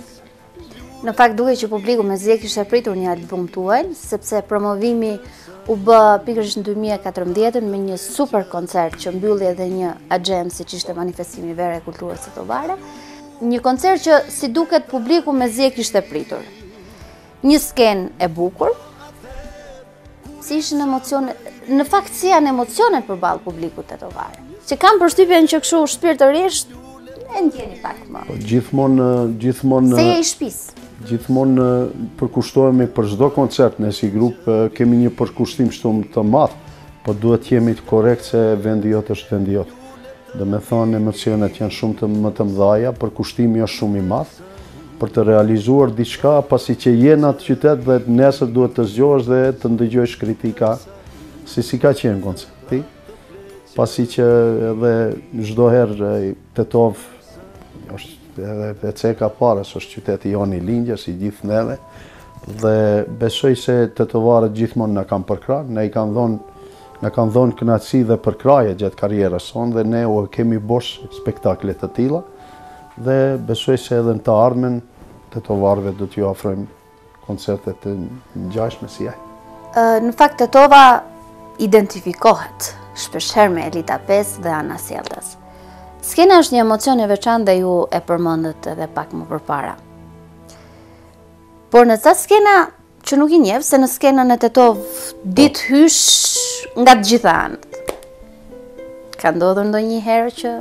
mbarë. Në fakt duke që publiku me zi kishte pritur një album tuaj, sepse promovimi u bë pikërisht në dy mijë e katërmbëdhjetë me një super koncert që mbylli edhe një agjem siç ishte manifestimi i Verë e Kulturës së Tovare. Një koncert që si duket publiku me zi kishte pritur. Një skenë e bukur. Si ishin emocionet, në fakt si janë emocionet përballë publikut tetovar. Që kam përshtypjen që kështu shpirtërisht e ndjeni pak më. Po, gjithmonë, gjithmonë... Se je i shtëpisë. Gjithmonë përkushtohemi për çdo koncert, ne si grup kemi një përkushtim shumë të madh, po duhet jemi të korrekt se vendi jot është vendi jot. Dhe me thonë, emocionet janë shumë të më të mëdhaja, përkushtimi është shumë i madh, për të realizuar diçka, pasi që je në atë qytet dhe nesër duhet të zgjohesh dhe të ndëgjosh kritika, si si ka qenë koncerti, pasi që edhe çdo herë Tetov është edhe E C K Paras është qyteti jonë i lindjes, i gjithë neve, dhe besoj se tetovarët gjithmonë na kanë përkrahur, ne i kanë dhënë na kanë dhënë kënaqësi dhe përkraje gjatë karrierës sonë dhe ne u kemi bosh spektakle të tilla dhe besoj se edhe në të ardhmen tetovarëve do t'ju ofrojmë koncerte të ngjashme si ai. Në fakt Tetova identifikohet shpeshherë me Elita pesë dhe Ana Sjeltas. Skena është një emocion i veçantë dhe ju e përmendët edhe pak më përpara. Por në ca skena që nuk i njeh, se në skenën e Tetov ditë hysh nga të gjitha anët. Ka ndodhur ndonjëherë që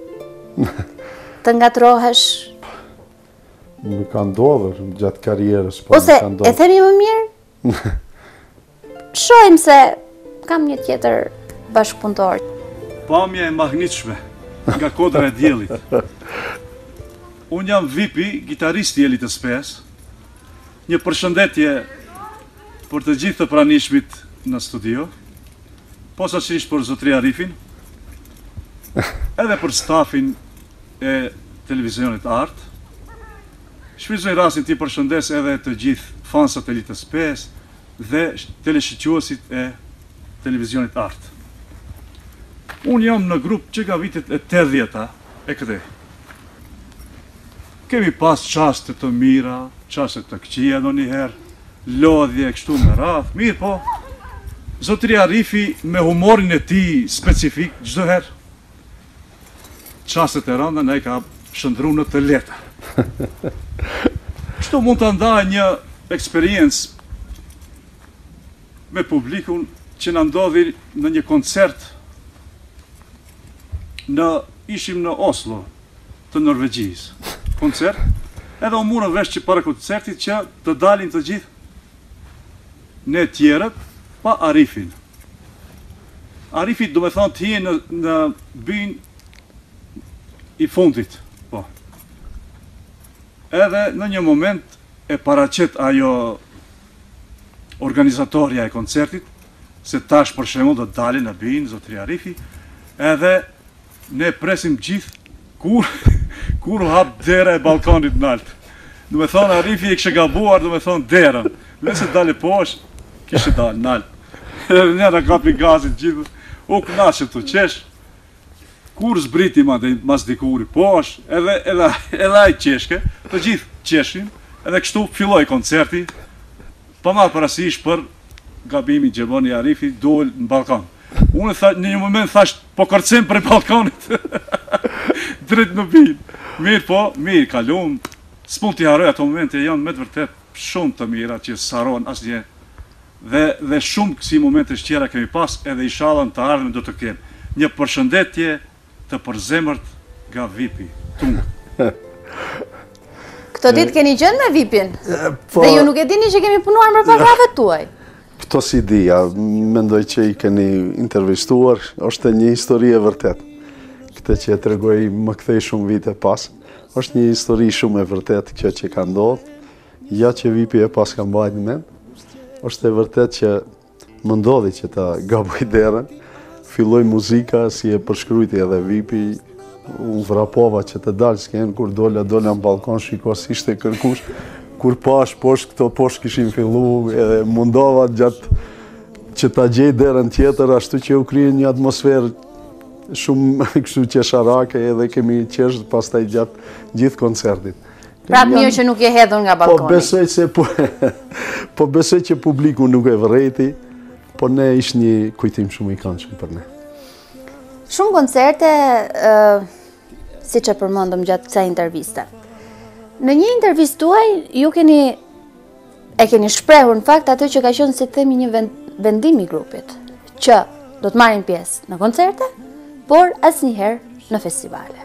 të ngatrohesh? Më ka ndodhur gjatë karrierës, po ose e themi më mirë? Shohim se kam një tjetër bashkëpunëtor. Pamje e mahnitshme nga kodra e diellit. Unë jam Vipi, gitaristi i Elitës pesë. Një përshëndetje për të gjithë të pranishmit në studio, posaçërisht për zotëria Arifin, edhe për stafin e televizionit Art. Shfrytëzoj rastin të përshëndes edhe të gjithë fansat e Elitës pesë dhe teleshqyquesit e televizionit Art. Unë jam në grup që nga vitet e tetëdhjeta e këtej. Kemi pas qaste të mira, qaste të këqija në njëherë, lodhje kështu me radh, mirë po, zotëria Arifi me humorin e ti specifik, çdo herë, qastet e rënda ne ka shëndru në të leta. Kështu mund të ndaj një eksperiencë me publikun që në ndodhi në një koncert në ishim në Oslo të Norvegjisë. Koncert, edhe u murën vesh që para koncertit që të dalin të gjithë ne tjerët pa Arifin. Arifit do me thonë të hije në, në bin i fundit. Po. Edhe në një moment e paraqet ajo organizatorja e koncertit, se tash për shembull do të dalin në bin zotëri Arifi, edhe ne presim gjithë kur kur u hap dera e balkonit nalt. Do me thonë Arifi e kishte gabuar, do me thonë derën. Nëse dali poshtë, kishte dalë nalt. Edhe ne na kapi gazit gjithë. U kënaqem të qesh. Kur zbriti mas dikuri poshtë, edhe edhe edhe ai qeshke, të gjithë qeshin, edhe kështu filloi koncerti. Pa marrë parasysh për gabimin që bëni Arifi, dol në balkon. Unë tha, në një moment thash, po kërcem për balkonit. Drejt në bin. Mirë po, mirë, kalum. S'mund t'i haroj ato momente, janë me të vërtet shumë të mira që s'haron asnjë. Dhe, dhe shumë si momente shqera kemi pas, edhe inshallah në të ardhmen do të kemë. Një përshëndetje të përzemërt nga Vipi. Tung. Këto ditë keni gjënë me Vipin? Po, dhe ju nuk e dini që kemi punuar më programe tuaj? Këto si dija, mendoj që i keni intervistuar, është një histori e vërtet. Këtë që e tregoj më kthej shumë vite pas, është një histori shumë e vërtet kjo që ka ndodhur. Ja që Vipi e pas ka mbajt në mend, është e vërtet që më ndodhi që ta gaboj derën, filloi muzika, si e përshkruajti edhe Vipi, u vrapova që të dalë s'ken, kur dola dola në balkon, shiko si ishte kërkush, kur pash poshtë këto poshtë kishin fillu, edhe mundova gjatë që ta gjej derën tjetër, ashtu që u krije një atmosferë shumë kështu qesharake, edhe kemi qeshë pastaj gjatë gjithë koncertit. Prap mirë që nuk je hedhur nga balkoni. Po besoj se po, po besoj që publiku nuk e vërrejti, po ne ishtë një kujtim shumë i këndshëm për ne. Shumë koncerte, uh, si që përmendëm gjatë kësaj interviste. Në një intervistë tuaj, ju keni, e keni shprehur në fakt atë që ka qenë si themi një vend, vendim i grupit, që do të marrin pjesë në koncerte, por asnjëherë në festivale.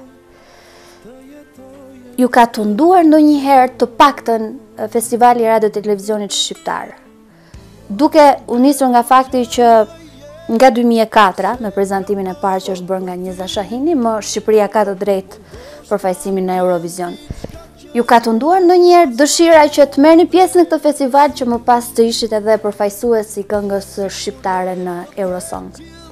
Ju ka tunduar ndonjëherë të paktën festivali i radio televizionit shqiptar, duke u nisur nga fakti që nga dy mijë e katër, me prezantimin e parë që është bërë nga Njiza Shahini, më Shqipëria ka të drejtë përfaqësimin në Eurovision. Ju ka tunduar ndonjëherë dëshira që të merrni pjesë në këtë festival që më pas të ishit edhe përfaqësues i këngës shqiptare në Eurosong?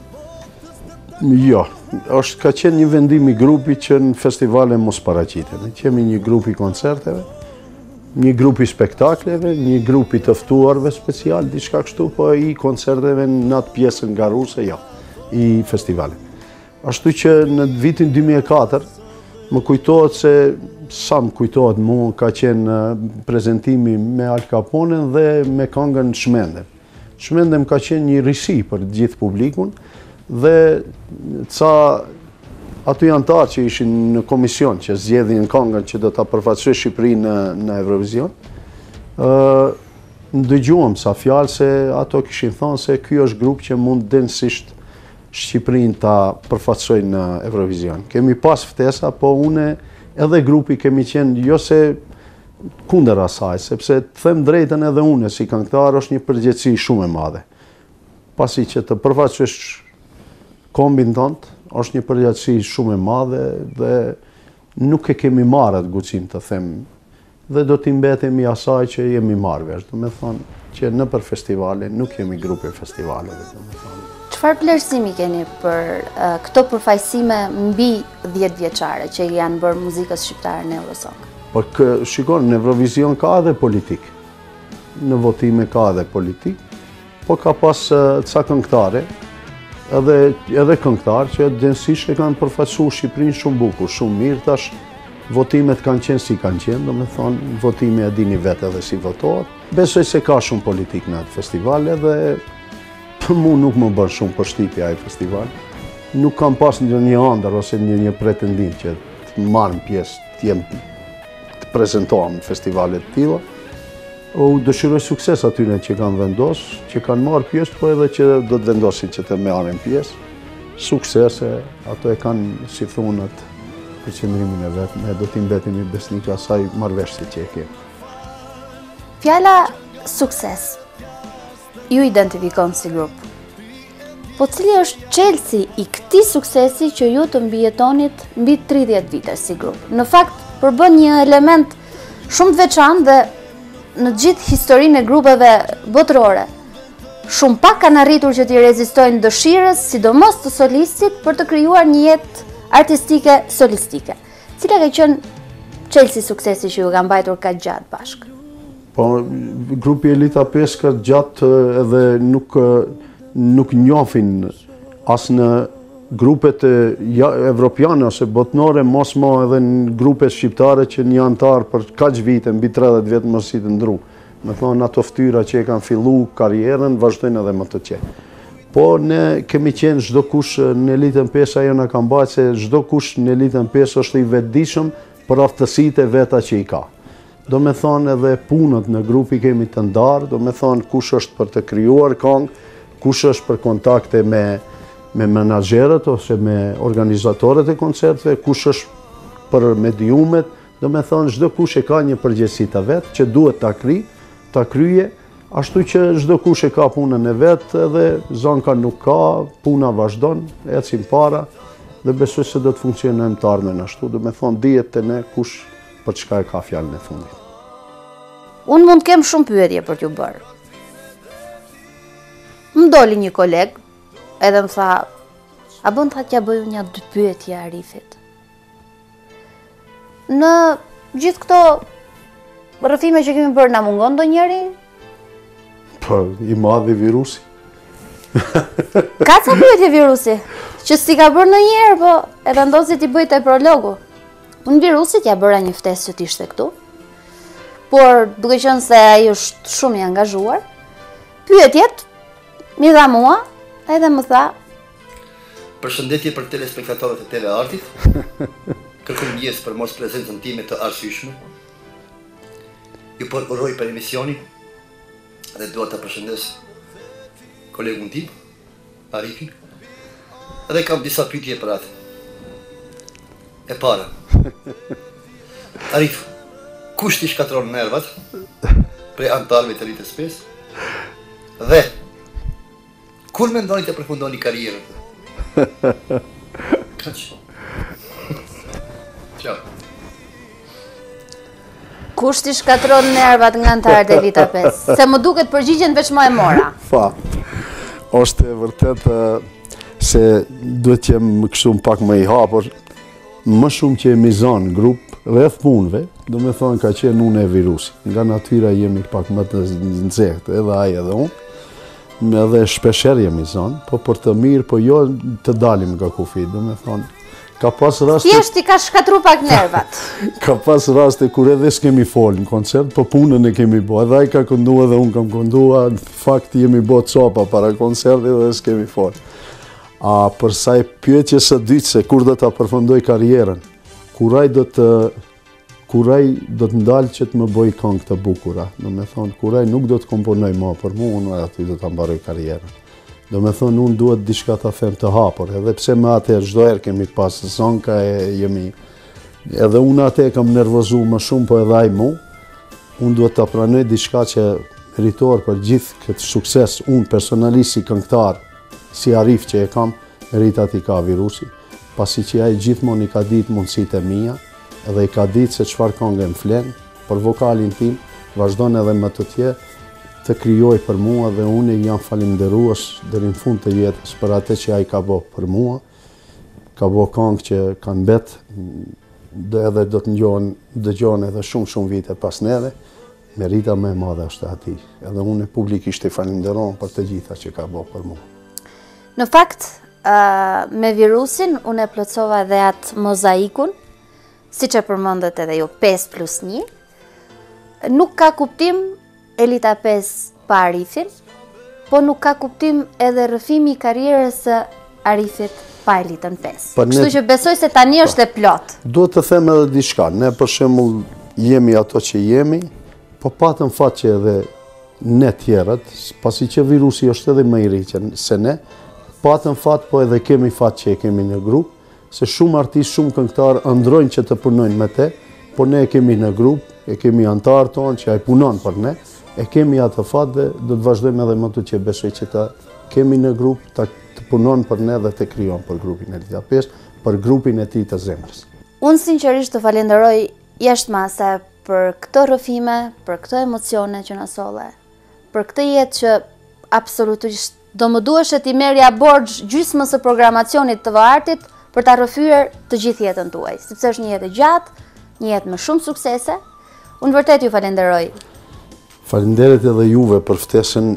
Jo, është ka qenë një vendim i grupi që në festivale mos paraqitet. Ne kemi një grup i koncerteve, një grup i spektakleve, një grup i të ftuarve special, diçka kështu, po i koncerteve në atë pjesën garuse, jo, i festivale. Ashtu që në vitin dy mijë e katër, më kujtohet se, sa më kujtohet mu, ka qenë prezentimi me Al Capone dhe me këngën Shmendem. Shmendem ka qenë një risi për gjithë publikun, dhe ca aty antarë që ishin në komision që zgjedhin këngën që do ta përfaqësojë Shqipërinë në, në Eurovision, ë ndëgjuam sa fjalë se ato kishin thënë se ky është grup që mund densisht Shqipërinë ta përfaqësojë në Eurovision. Kemi pas ftesa, po une edhe grupi kemi qenë jo se kundër asaj, sepse të them drejtën edhe une si këngëtar është një përgjegjësi shumë e madhe. Pasi që të përfaqësosh kombin tonë, është një përgjegjësi shumë e madhe dhe nuk e kemi marrë atë guxim të them, dhe do t'i mbetemi asaj që jemi marrë vesh. Do me thonë që në për festivale nuk jemi grupe festivaleve. Do me thonë. Çfarë vlerësimi keni për uh, këto përfaqësime mbi dhjetë vjeçare që janë bërë muzikës shqiptare në Eurosong? Por kë, shikon, në Eurovision ka edhe politik. Në votime ka edhe politik, po ka pas uh, ca këngëtare, edhe, edhe këngëtar që densisht e kanë përfaqësuar Shqipërinë shumë bukur, shumë mirë. Tash votimet kanë qenë si kanë qenë, do me thonë, votimi e dini vetë edhe si votohet. Besoj se ka shumë politik në atë festival, edhe për mu nuk më bërë shumë përshtypje ai festival. Nuk kam pas një një ëndër ose një një pretendim që të marrëm pjesë, të jem të prezentohem në festivalet të tilla. U dëshiroj sukses atyre që kanë vendos, që kanë marrë pjesë, po edhe që do të vendosin që të marrin pjesë. Suksese, ato e kanë, si thunë, atë përqendrimin e vetë, ne do t'i mbetemi besnikë asaj marrëveshje që e kemi. Fjala sukses ju identifikon si grup. Po cili është çelësi i këtij suksesi që ju të mbijetonit mbi tridhjetë vite si grup? Në fakt, përbën një element shumë të veçantë dhe në gjithë historinë e grupeve botërore, shumë pak kanë arritur që t'i rezistojnë dëshirës, sidomos të solistit, për të krijuar një jetë artistike solistike. Cila ka qenë çelësi suksesi që ju ka mbajtur kaq gjatë bashkë? Po, grupi Elita pesë ka gjatë edhe nuk, nuk njofin as në grupet ja, evropiane ose botnore, mos mo edhe në grupet shqiptare që një antar për kaq vite, mbi tridhjetë vjet mos si të ndru. Me thonë, ato ftyra që e kanë fillu karrierën, vazhdojnë edhe më të qenë. Po, ne kemi qenë çdo kush në Elitën pesë, ajo na ka mbajtur se çdo kush në Elitën pesë është i vetëdijshëm për aftësitë e veta që i ka. Do me thonë edhe punët në grupi kemi të ndarë, do me thonë kush është për të krijuar këngë, kush është për kontakte me, me menaxherët ose me organizatorët e koncerteve, kush është për mediumet, do me thonë çdo kush e ka një përgjegjësi të vetë që duhet ta kry, ta kryje, ashtu që çdo kush e ka punën e vetë edhe zanka nuk ka, puna vazhdon, ecim para dhe besoj se do të funksionojmë të ardhmen ashtu, do me thonë dihet te ne kush për çka e ka fjalën e fundit. Unë mund të kem shumë pyetje për t'ju bërë. Më doli një koleg, edhe më tha, a bën të t'ja bëju një dy pyetje Arifit? Në gjithë këto rrëfime që kemi bërë, na mungon ndonjëri? Po, i madhi virusi. Ka ca pyetje virusi, që si ka bërë ndonjëherë, po e vendosi t'i bëj te prologu. Unë virusit ja bëra një ftesë që t'ishte këtu, por duke qenë se ai është shumë i angazhuar, pyetjet mi dha mua, edhe më tha: Përshëndetje për telespektatorët e Teleartit. Kërkoj ndjes për mos prezencën time të arsyeshme. Ju përkuroj për emisionin dhe dua ta përshëndes kolegun tim, Arifi, edhe kam disa pyetje për atë. E para, Arif, kush t'i shkatron nervat prej antarëve të rritës pesë? Dhe, kur mendoni të përfundoni karrierën? Kaq. Ciao. Kush t'i shkatron nervat nga antarët e Elita pesë? Se më duket përgjigjen veç më e mora. Fakt. Është e vërtet se duhet që jem kështu pak më i hapur, më shumë që jemi zonë grup rreth punëve, do me thonë ka qenë unë e virusi. Nga natyra jemi pak më të nxehtë, edhe ai edhe unë, edhe shpesher jemi zonë, po për të mirë, po jo të dalim nga kufi, do me thonë, ka pas raste... Thjesht i ka shkatru pak nervat. Ka pas raste kur edhe s'kemi folë në koncert, po punën e kemi bo. Edhe ai ka këndua dhe unë kam këndua, në fakt jemi bo copa para koncerti dhe s'kemi folë. A përsa e pyetje së dytë se kur do ta përfundoj karrierën, kuraj do të kuraj do të ndalë që të më bëj këngë të bukura. Do me thonë, kuraj nuk do të komponoj më për mu, unë aty do të mbaroj karrierën. Do me thonë, unë duhet diçka të them të hapur, edhe pse me atë çdo herë kemi pas zonka e jemi, edhe unë atë kam nervozu më shumë, po edhe ai mu, unë duhet të pranoj diçka që meritor për gjithë këtë sukses, unë personalisht si këngëtar, si Arif që e kam, meritat i ka virusi, pasi që ai gjithmonë i ka ditë mundësitë e mia, edhe i ka ditë se çfarë këngë më flen, për vokalin tim, vazhdon edhe më të tjerë, të krijoj për mua dhe unë jam falenderues deri në fund të jetës për atë që ai ka bë për mua. Ka bë këngë që kanë mbet, edhe do të ngjohen, dëgjohen edhe shumë shumë vite pas neve. Merita më e madhe është ati. Edhe unë publikisht e falenderoj për të gjitha që ka bë për mua. Në fakt, me virusin unë e plotësova edhe atë mozaikun, siç e përmendet edhe ju pesë plus një. Nuk ka kuptim Elita pesë pa Arifin, po nuk ka kuptim edhe rrëfimi i karrierës së Arifit pa Elitën pesë. Kështu që besoj se tani është e plot. Duhet të them edhe diçka. Ne për shembull jemi ato që jemi, po patëm fat që edhe ne tjerët, pasi që virusi është edhe më i ri se ne, patëm fat, po edhe kemi fat që e kemi në grup, se shumë artistë, shumë këngëtarë ëndrojnë që të punojnë me te, po ne e kemi në grup, e kemi antarë tonë që ai punon për ne. E kemi atë fat dhe do të vazhdojmë edhe më të që besoj që ta kemi në grup, ta të punon për ne dhe të kryon për grupin e Elita pesë, për grupin e tij të zemrës. Unë sinqerisht të falenderoj jashtë mase për këto rrëfime, për këto emocione që na solle, për këtë jetë që absolutisht do më duheshe t'i merja borxh gjysmës së programacionit të Vë-Artit për ta rrëfyer të gjithë jetën tuaj, sepse është një jetë e gjatë, një jetë me shumë suksese. Unë vërtet ju falenderoj. Falenderit edhe juve për ftesën,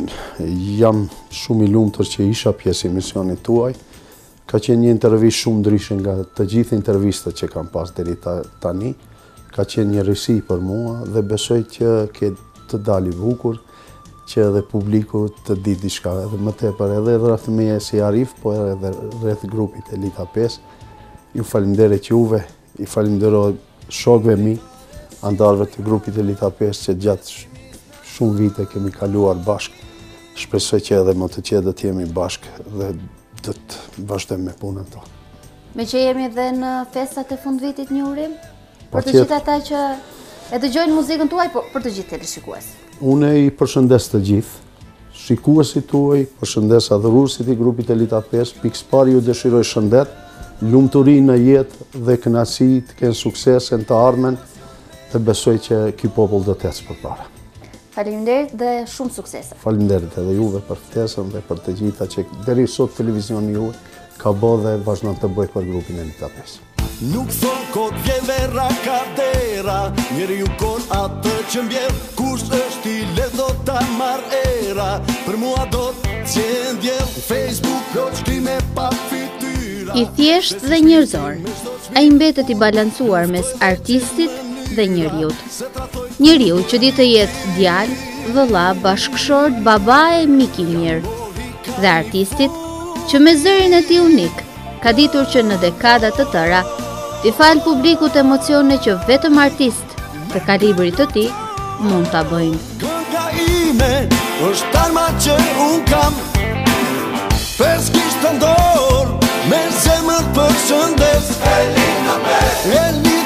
jam shumë i lumtur që isha pjesë e emisionit tuaj. Ka qenë një intervistë shumë ndryshe nga të gjithë intervistat që kam pas deri tani. Ka qenë një risi për mua dhe besoj që ke të dali bukur, që edhe publiku të di diçka edhe më tepër, edhe rreth meje si Arif, po edhe rreth grupit Elita pesë. Ju falenderit juve, i falenderoj shokëve mi, antarëve të grupit Elita pesë që gjatë shumë vite kemi kaluar bashkë. Shpresoj që edhe më të qetë do të jemi bashkë dhe do të vazhdojmë me punën tonë. Me që jemi dhe në festat e fundvitit një urim, për të gjithë ata që e dëgjojnë muzikën tuaj, por për të gjithë teleshikues. Unë i përshëndes të gjithë, shikuesit tuaj, përshëndes adhuruesit i grupit Elita pesë, pikëpari ju dëshiroj shëndet, lumturi në jetë dhe kënaqësi, të kenë suksese në të ardhmen dhe besoj që ky popull do të ecë përpara. Faleminderit dhe shumë suksese. Faleminderit edhe juve për ftesën dhe për të gjitha që deri sot televizioni juaj ka bë dhe vazhdon të bëj për grupin Elita pesë. Nuk thon kot vjen vera kadera, njeriu kon atë që mbjell, kush është i le do ta marr era, për mua do të qendjell, Facebook plot shkrime pa fytyra. I thjesht dhe njerëzor, ai mbetet i balancuar mes artistit dhe njeriut. Njeriu që di të jetë djalë, vëlla, bashkëshort, babae, mik i mirë. Dhe artistit që me zërin e tij unik ka ditur që në dekada të tëra t'i falë publikut emocione që vetëm artist të kalibrit të tij mund ta bëjnë. Kënga ime është arma që un kam. Shpes kishtë ndor, me zemër përshëndes Elina me Elina